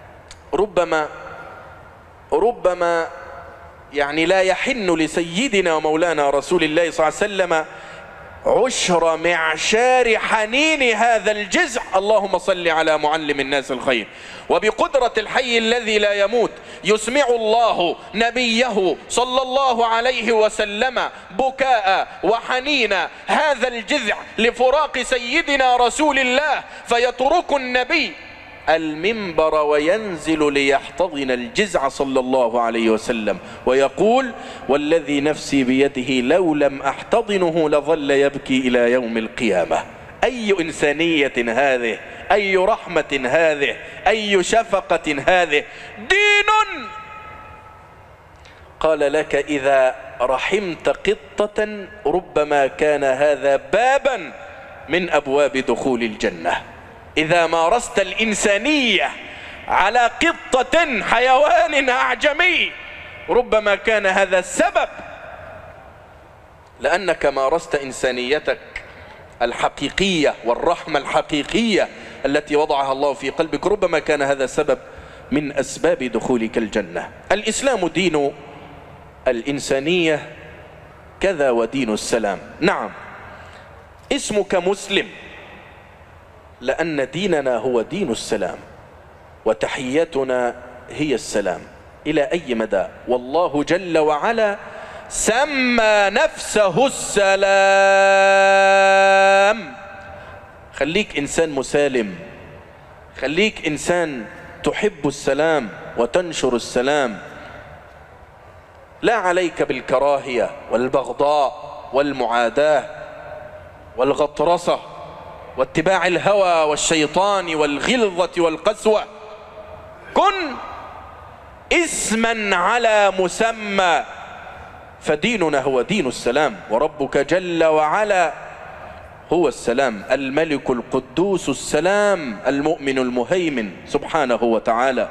ربما يعني لا يحن لسيدنا ومولانا رسول الله صلى الله عليه وسلم عشر معشار حنين هذا الجذع. اللهم صل على معلم الناس الخير. وبقدرة الحي الذي لا يموت يسمع الله نبيه صلى الله عليه وسلم بكاء وحنين هذا الجذع لفراق سيدنا رسول الله، فيترك النبي المنبر وينزل ليحتضن الجذع صلى الله عليه وسلم، ويقول والذي نفسي بيده لو لم أحتضنه لظل يبكي إلى يوم القيامة. أي إنسانية هذه! أي رحمة هذه! أي شفقة هذه! دين قال لك إذا رحمت قطة ربما كان هذا بابا من أبواب دخول الجنة. إذا مارست الإنسانية على قطة حيوان أعجمي ربما كان هذا السبب، لأنك مارست إنسانيتك الحقيقية والرحمة الحقيقية التي وضعها الله في قلبك، ربما كان هذا سبب من أسباب دخولك الجنة. الإسلام دين الإنسانية هكذا ودين السلام. نعم، اسمك مسلم لأن ديننا هو دين السلام، وتحيتنا هي السلام. إلى أي مدى؟ والله جل وعلا سمى نفسه السلام. خليك إنسان مسالم، خليك إنسان تحب السلام وتنشر السلام. لا عليك بالكراهية والبغضاء والمعاداة والغطرسة واتباع الهوى والشيطان والغلظة والقسوة. كن اسما على مسمى، فديننا هو دين السلام، وربك جل وعلا هو السلام، الملك القدوس السلام، المؤمن المهيمن سبحانه وتعالى.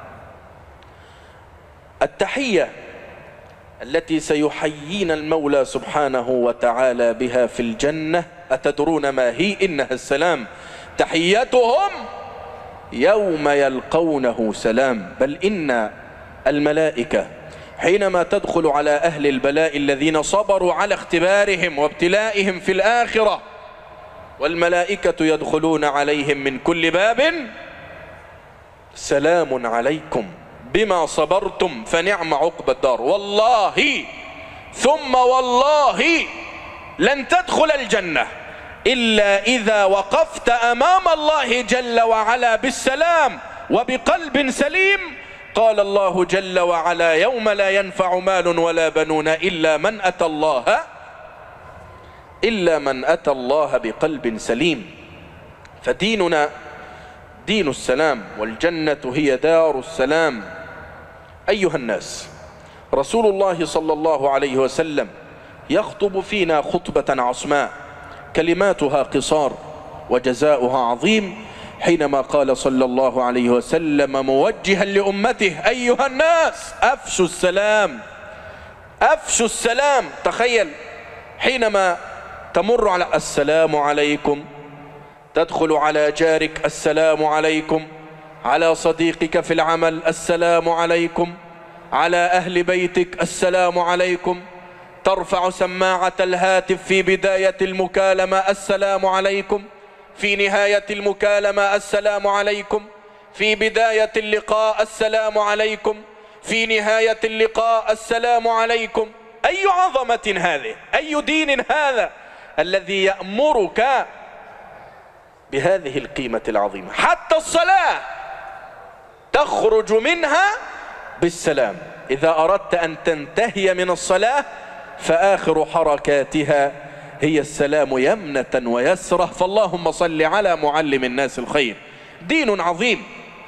التحية التي سيحيينا المولى سبحانه وتعالى بها في الجنة، أتدرون ما هي؟ إنها السلام. تحيتهم يوم يلقونه سلام. بل إن الملائكة حينما تدخل على أهل البلاء الذين صبروا على اختبارهم وابتلائهم في الآخرة، والملائكة يدخلون عليهم من كل باب سلام عليكم بما صبرتم فنعم عقبى الدار. والله ثم والله لن تدخل الجنة إلا إذا وقفت أمام الله جل وعلا بالسلام وبقلب سليم. قال الله جل وعلا: يوم لا ينفع مال ولا بنون إلا من أتى الله بقلب سليم. فديننا دين السلام، والجنة هي دار السلام. أيها الناس، رسول الله صلى الله عليه وسلم يخطب فينا خطبة عصماء كلماتها قصار وجزاؤها عظيم، حينما قال صلى الله عليه وسلم موجها لأمته: أيها الناس أفشوا السلام، أفشوا السلام. تخيل حينما تمر على السلام عليكم، تدخل على جارك السلام عليكم، على صديقك في العمل السلام عليكم، على أهل بيتك السلام عليكم، ترفع سماعة الهاتف في بداية المكالمة السلام عليكم، في نهاية المكالمة السلام عليكم، في بداية اللقاء السلام عليكم، في نهاية اللقاء السلام عليكم. أي عظمة هذه؟ أي دين هذا الذي يأمرك بهذه القيمة العظيمة؟ حتى الصلاة تخرج منها بالسلام. إذا أردت أن تنتهي من الصلاة فآخر حركاتها هي السلام يمنة ويسرة. فاللهم صل على معلم الناس الخير. دين عظيم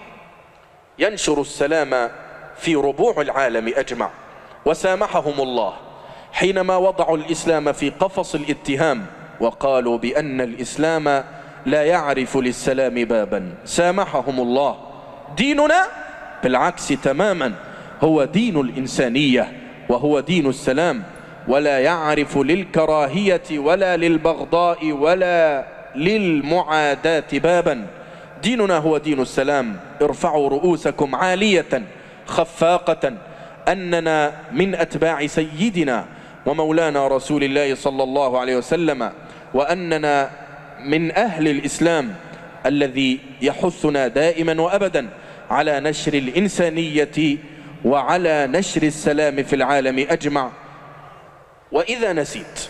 ينشر السلام في ربوع العالم أجمع. وسامحهم الله حينما وضعوا الإسلام في قفص الاتهام وقالوا بأن الإسلام لا يعرف للسلام بابا. سامحهم الله. ديننا بالعكس تماما هو دين الإنسانية، وهو دين السلام، ولا يعرف للكراهية ولا للبغضاء ولا للمعاداة بابا. ديننا هو دين السلام. ارفعوا رؤوسكم عالية خفاقة أننا من أتباع سيدنا ومولانا رسول الله صلى الله عليه وسلم، وأننا من أهل الإسلام الذي يحثنا دائما وأبدا على نشر الإنسانية وعلى نشر السلام في العالم أجمع. وإذا نسيت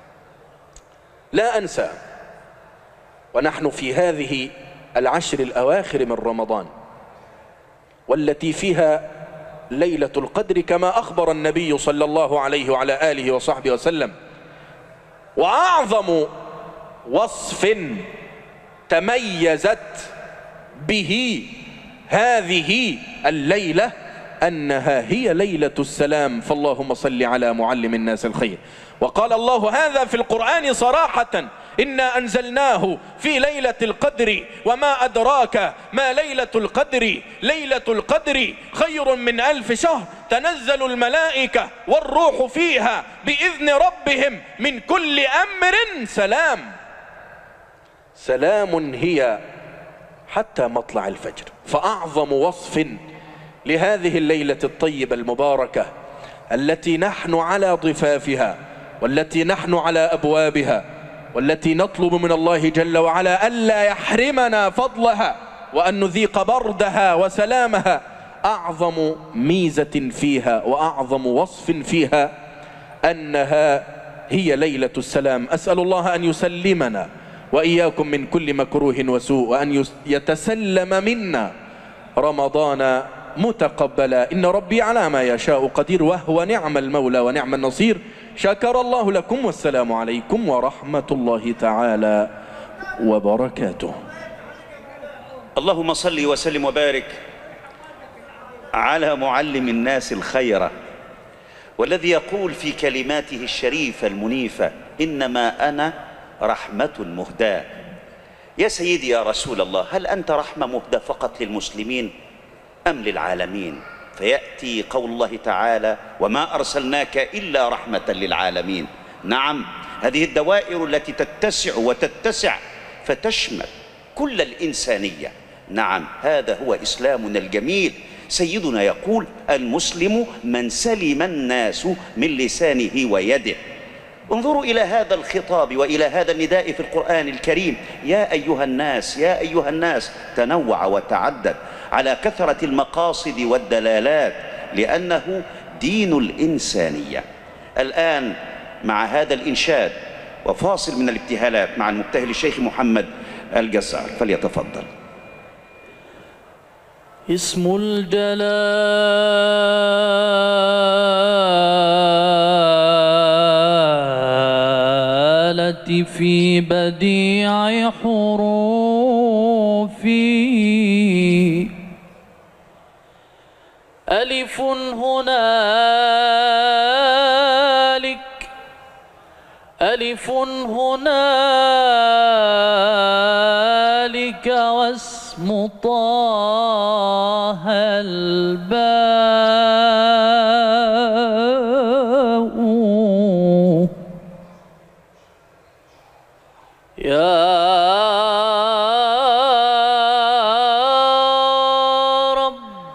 لا أنسى، ونحن في هذه العشر الأواخر من رمضان والتي فيها ليلة القدر كما أخبر النبي صلى الله عليه وعلى آله وصحبه وسلم، وأعظم وصف تميزت به هذه الليلة أنها هي ليلة السلام. فاللهم صل على معلم الناس الخير. وقال الله هذا في القرآن صراحة: إنا أنزلناه في ليلة القدر وما أدراك ما ليلة القدر، ليلة القدر خير من 1000 شهر، تنزل الملائكة والروح فيها بإذن ربهم من كل أمر سلام. سلام هي حتى مطلع الفجر. فأعظم وصف لهذه الليلة الطيبة المباركة التي نحن على ضفافها والتي نحن على أبوابها، والتي نطلب من الله جل وعلا ألا يحرمنا فضلها وأن نذيق بردها وسلامها، أعظم ميزة فيها وأعظم وصف فيها أنها هي ليلة السلام. أسأل الله أن يسلمنا وإياكم من كل مكروه وسوء، وأن يتسلم منا رمضان متقبلا. إن ربي على ما يشاء قدير، وهو نعم المولى ونعم النصير. شكر الله لكم، والسلام عليكم ورحمة الله تعالى وبركاته. اللهم صل وسلم وبارك على معلم الناس الخير، والذي يقول في كلماته الشريفة المنيفة: إنما أنا رحمة مهداة. يا سيدي يا رسول الله، هل أنت رحمة مهداة فقط للمسلمين أم للعالمين؟ فيأتي قول الله تعالى: وما أرسلناك إلا رحمة للعالمين. نعم، هذه الدوائر التي تتسع وتتسع فتشمل كل الإنسانية. نعم، هذا هو إسلامنا الجميل. سيدنا يقول: المسلم من سلم الناس من لسانه ويده. انظروا إلى هذا الخطاب وإلى هذا النداء في القرآن الكريم: يا أيها الناس، يا أيها الناس. تنوع وتعدد على كثرة المقاصد والدلالات، لأنه دين الإنسانية. الآن مع هذا الإنشاد وفاصل من الابتهالات مع المبتهل الشيخ محمد الجزار، فليتفضل. اسم الجلالة في بديع حروفي، ألف هنالك، ألف هنالك، واسم طه الباء. يا رب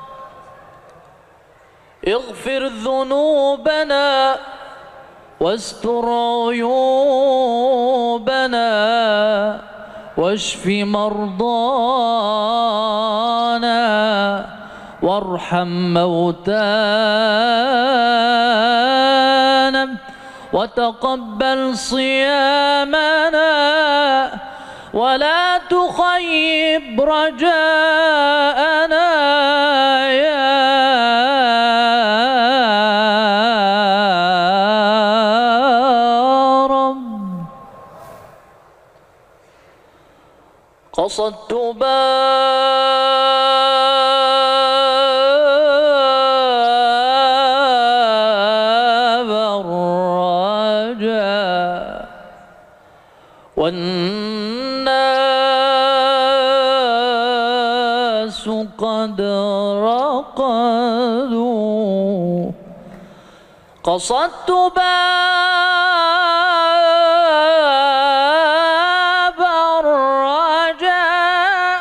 اغفر ذنوبنا واستر عيوبنا واشف مرضانا وارحم موتانا وتقبل صيامنا ولا تخيب رجاءنا يا رب. قصدت باب الرجاء والناس قد رقدوا. قصدت باب الرجاء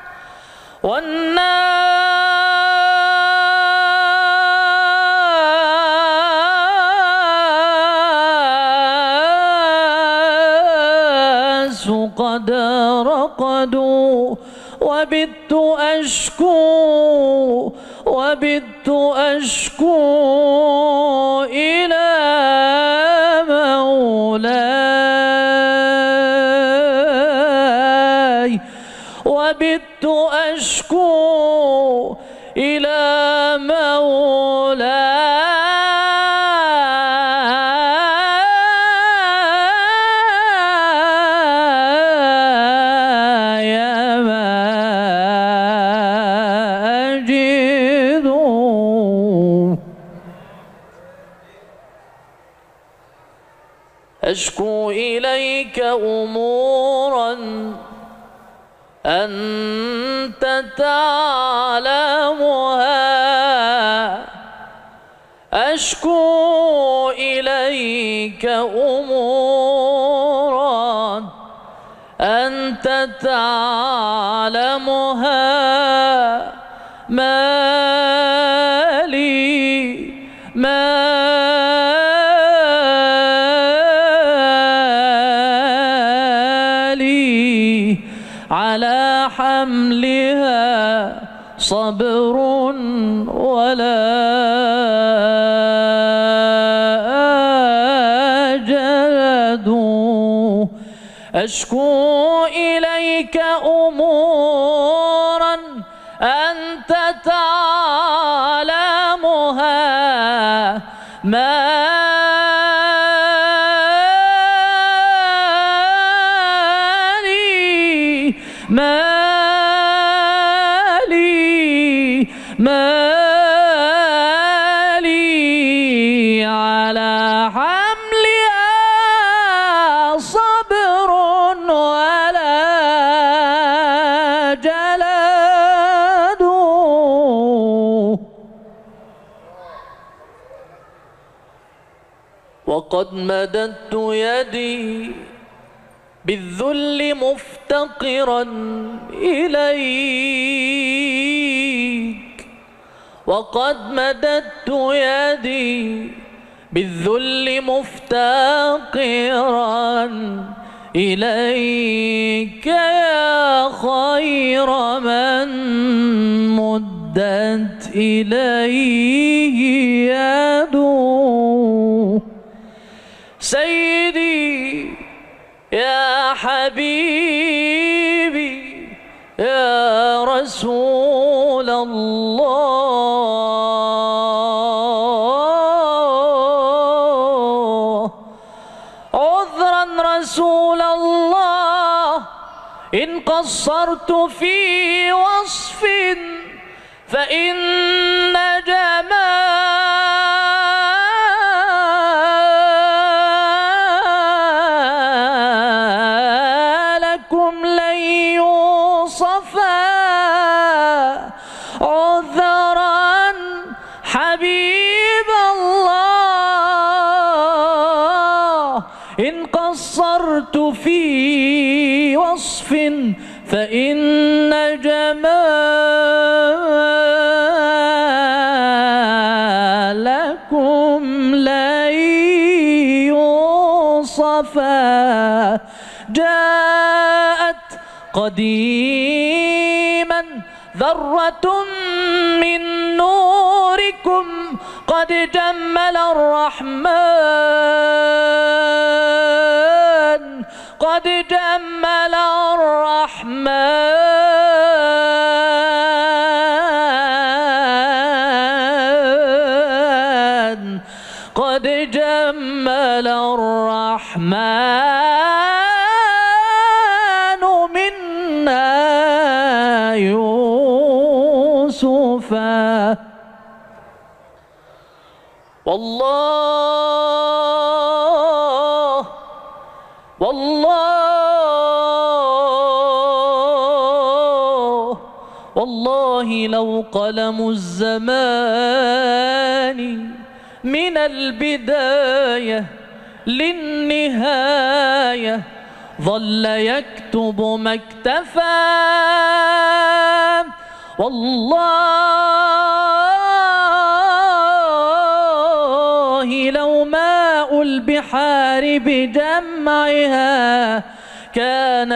والناس قد رقدوا. وبت أشكو إلى مولاي. وبت أشكو إلى مولاي ماجد. أشكو إليك أمورا أنت تعلمها. أشكو إليك أمورا أنت تعلمها. ما لي صبر ولا جلد. أشكو إليك أمورا أنت تعلمها، مالي على حملها صبر ولا جلد. وقد مددت يدي بالذل مفتقرا إليك، وقد مددت يدي بالذل مفتقرا إليك يا خير من مدت إليه يده. سيدي يا حبيبي يا رسول الله، عذرا رسول الله إن قصرت في وصف، فإن جمالكم لن يوصفا. عذرا حبيب الله إن قصرت في وصف، فإن جمالكم لن يوصفا. جاءت قديما ذرة من نوركم قد جمل الرحمن، قد جمل الرحمن، قد جمل الرحمن منا يوسفا. والله والله والله لو قلم الزمان من البداية للنهاية ظل يكتب ما اكتفى. والله لو ماء البحار بجمعها كان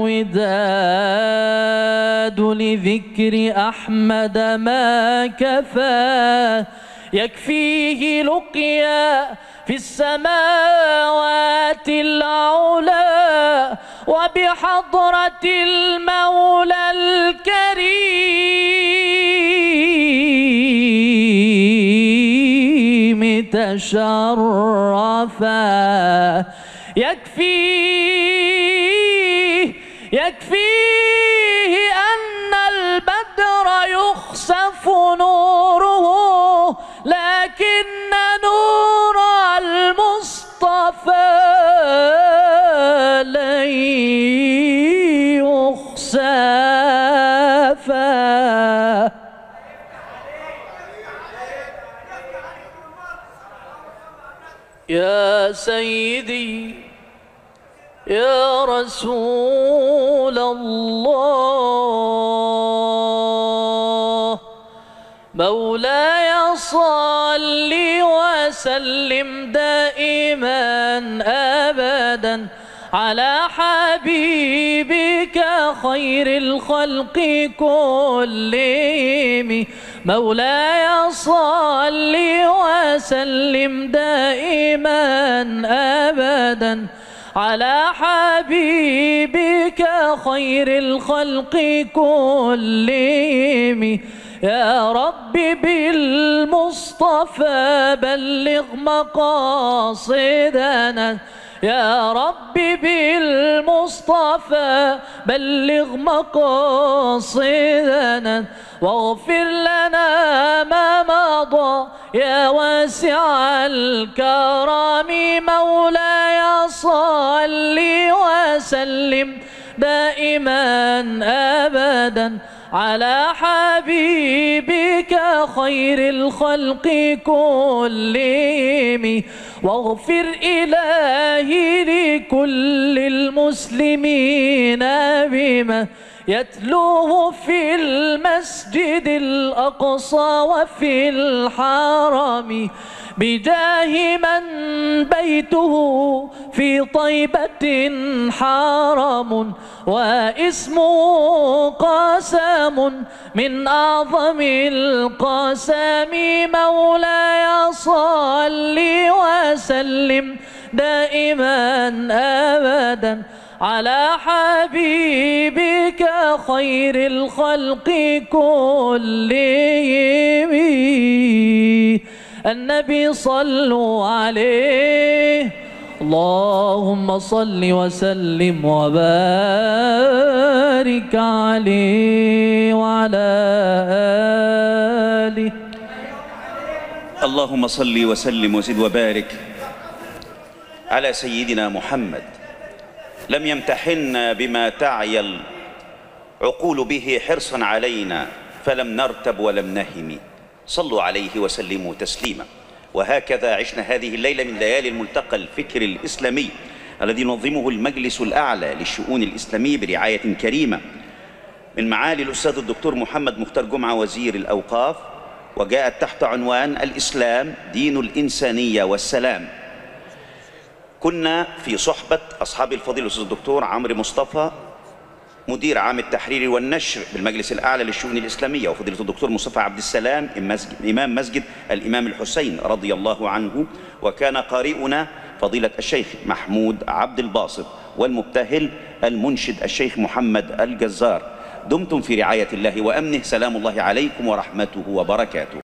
الوداد لذكر أحمد ما كفى. يكفيه لقيا في السماوات العلا وبحضرة المولى الكريم تشرفا. يكفيه أن البدر يخسف نوره، لكن نور المصطفى لن يخسفا. يا سيدي يا رسول الله، مولاي صل وسلم دائما أبدا على حبيبك خير الخلق كلهم. مولاي صل وسلم دائما أبدا على حبيبك خير الخلق كلهم. يا رب بالمصطفى بلغ مقاصدنا، يا رب بالمصطفى بلغ مقاصدنا، واغفر لنا ما مضى يا واسع الكرم. مولاي صل وسلم دائما أبدا على حبيبك خير الخلق كلهم. واغفر إلهي لكل المسلمين بما يتلوه في المسجد الأقصى وفي الحرم، بجاه من بيته في طيبة حرم، واسمه قاسم من أعظم القاسم. مولاي صل وسلم دائما أبدا على حبيبك خير الخلق كلهم. النبي صلوا عليه، اللهم صل وسلم وبارك عليه وعلى آله. اللهم صل وسلم وزد وبارك على سيدنا محمد. لم يمتحنا بما تعي العقول به حرصا علينا، فلم نرتب ولم نهم. صلوا عليه وسلموا تسليما. وهكذا عشنا هذه الليلة من ليالي الملتقى الفكري الإسلامي الذي ينظمه المجلس الأعلى للشؤون الإسلامية برعاية كريمة من معالي الأستاذ الدكتور محمد مختار جمعة وزير الأوقاف، وجاءت تحت عنوان الإسلام دين الإنسانية والسلام. كنا في صحبة أصحاب الفضيلة الأستاذ الدكتور عمرو مصطفى مدير عام التحرير والنشر بالمجلس الأعلى للشؤون الإسلامية، وفضيلة الدكتور مصطفى عبد السلام إمام مسجد الإمام الحسين رضي الله عنه، وكان قارئنا فضيلة الشيخ محمود عبد الباسط، والمبتهل المنشد الشيخ محمد الجزار. دمتم في رعاية الله وأمنه. سلام الله عليكم ورحمته وبركاته.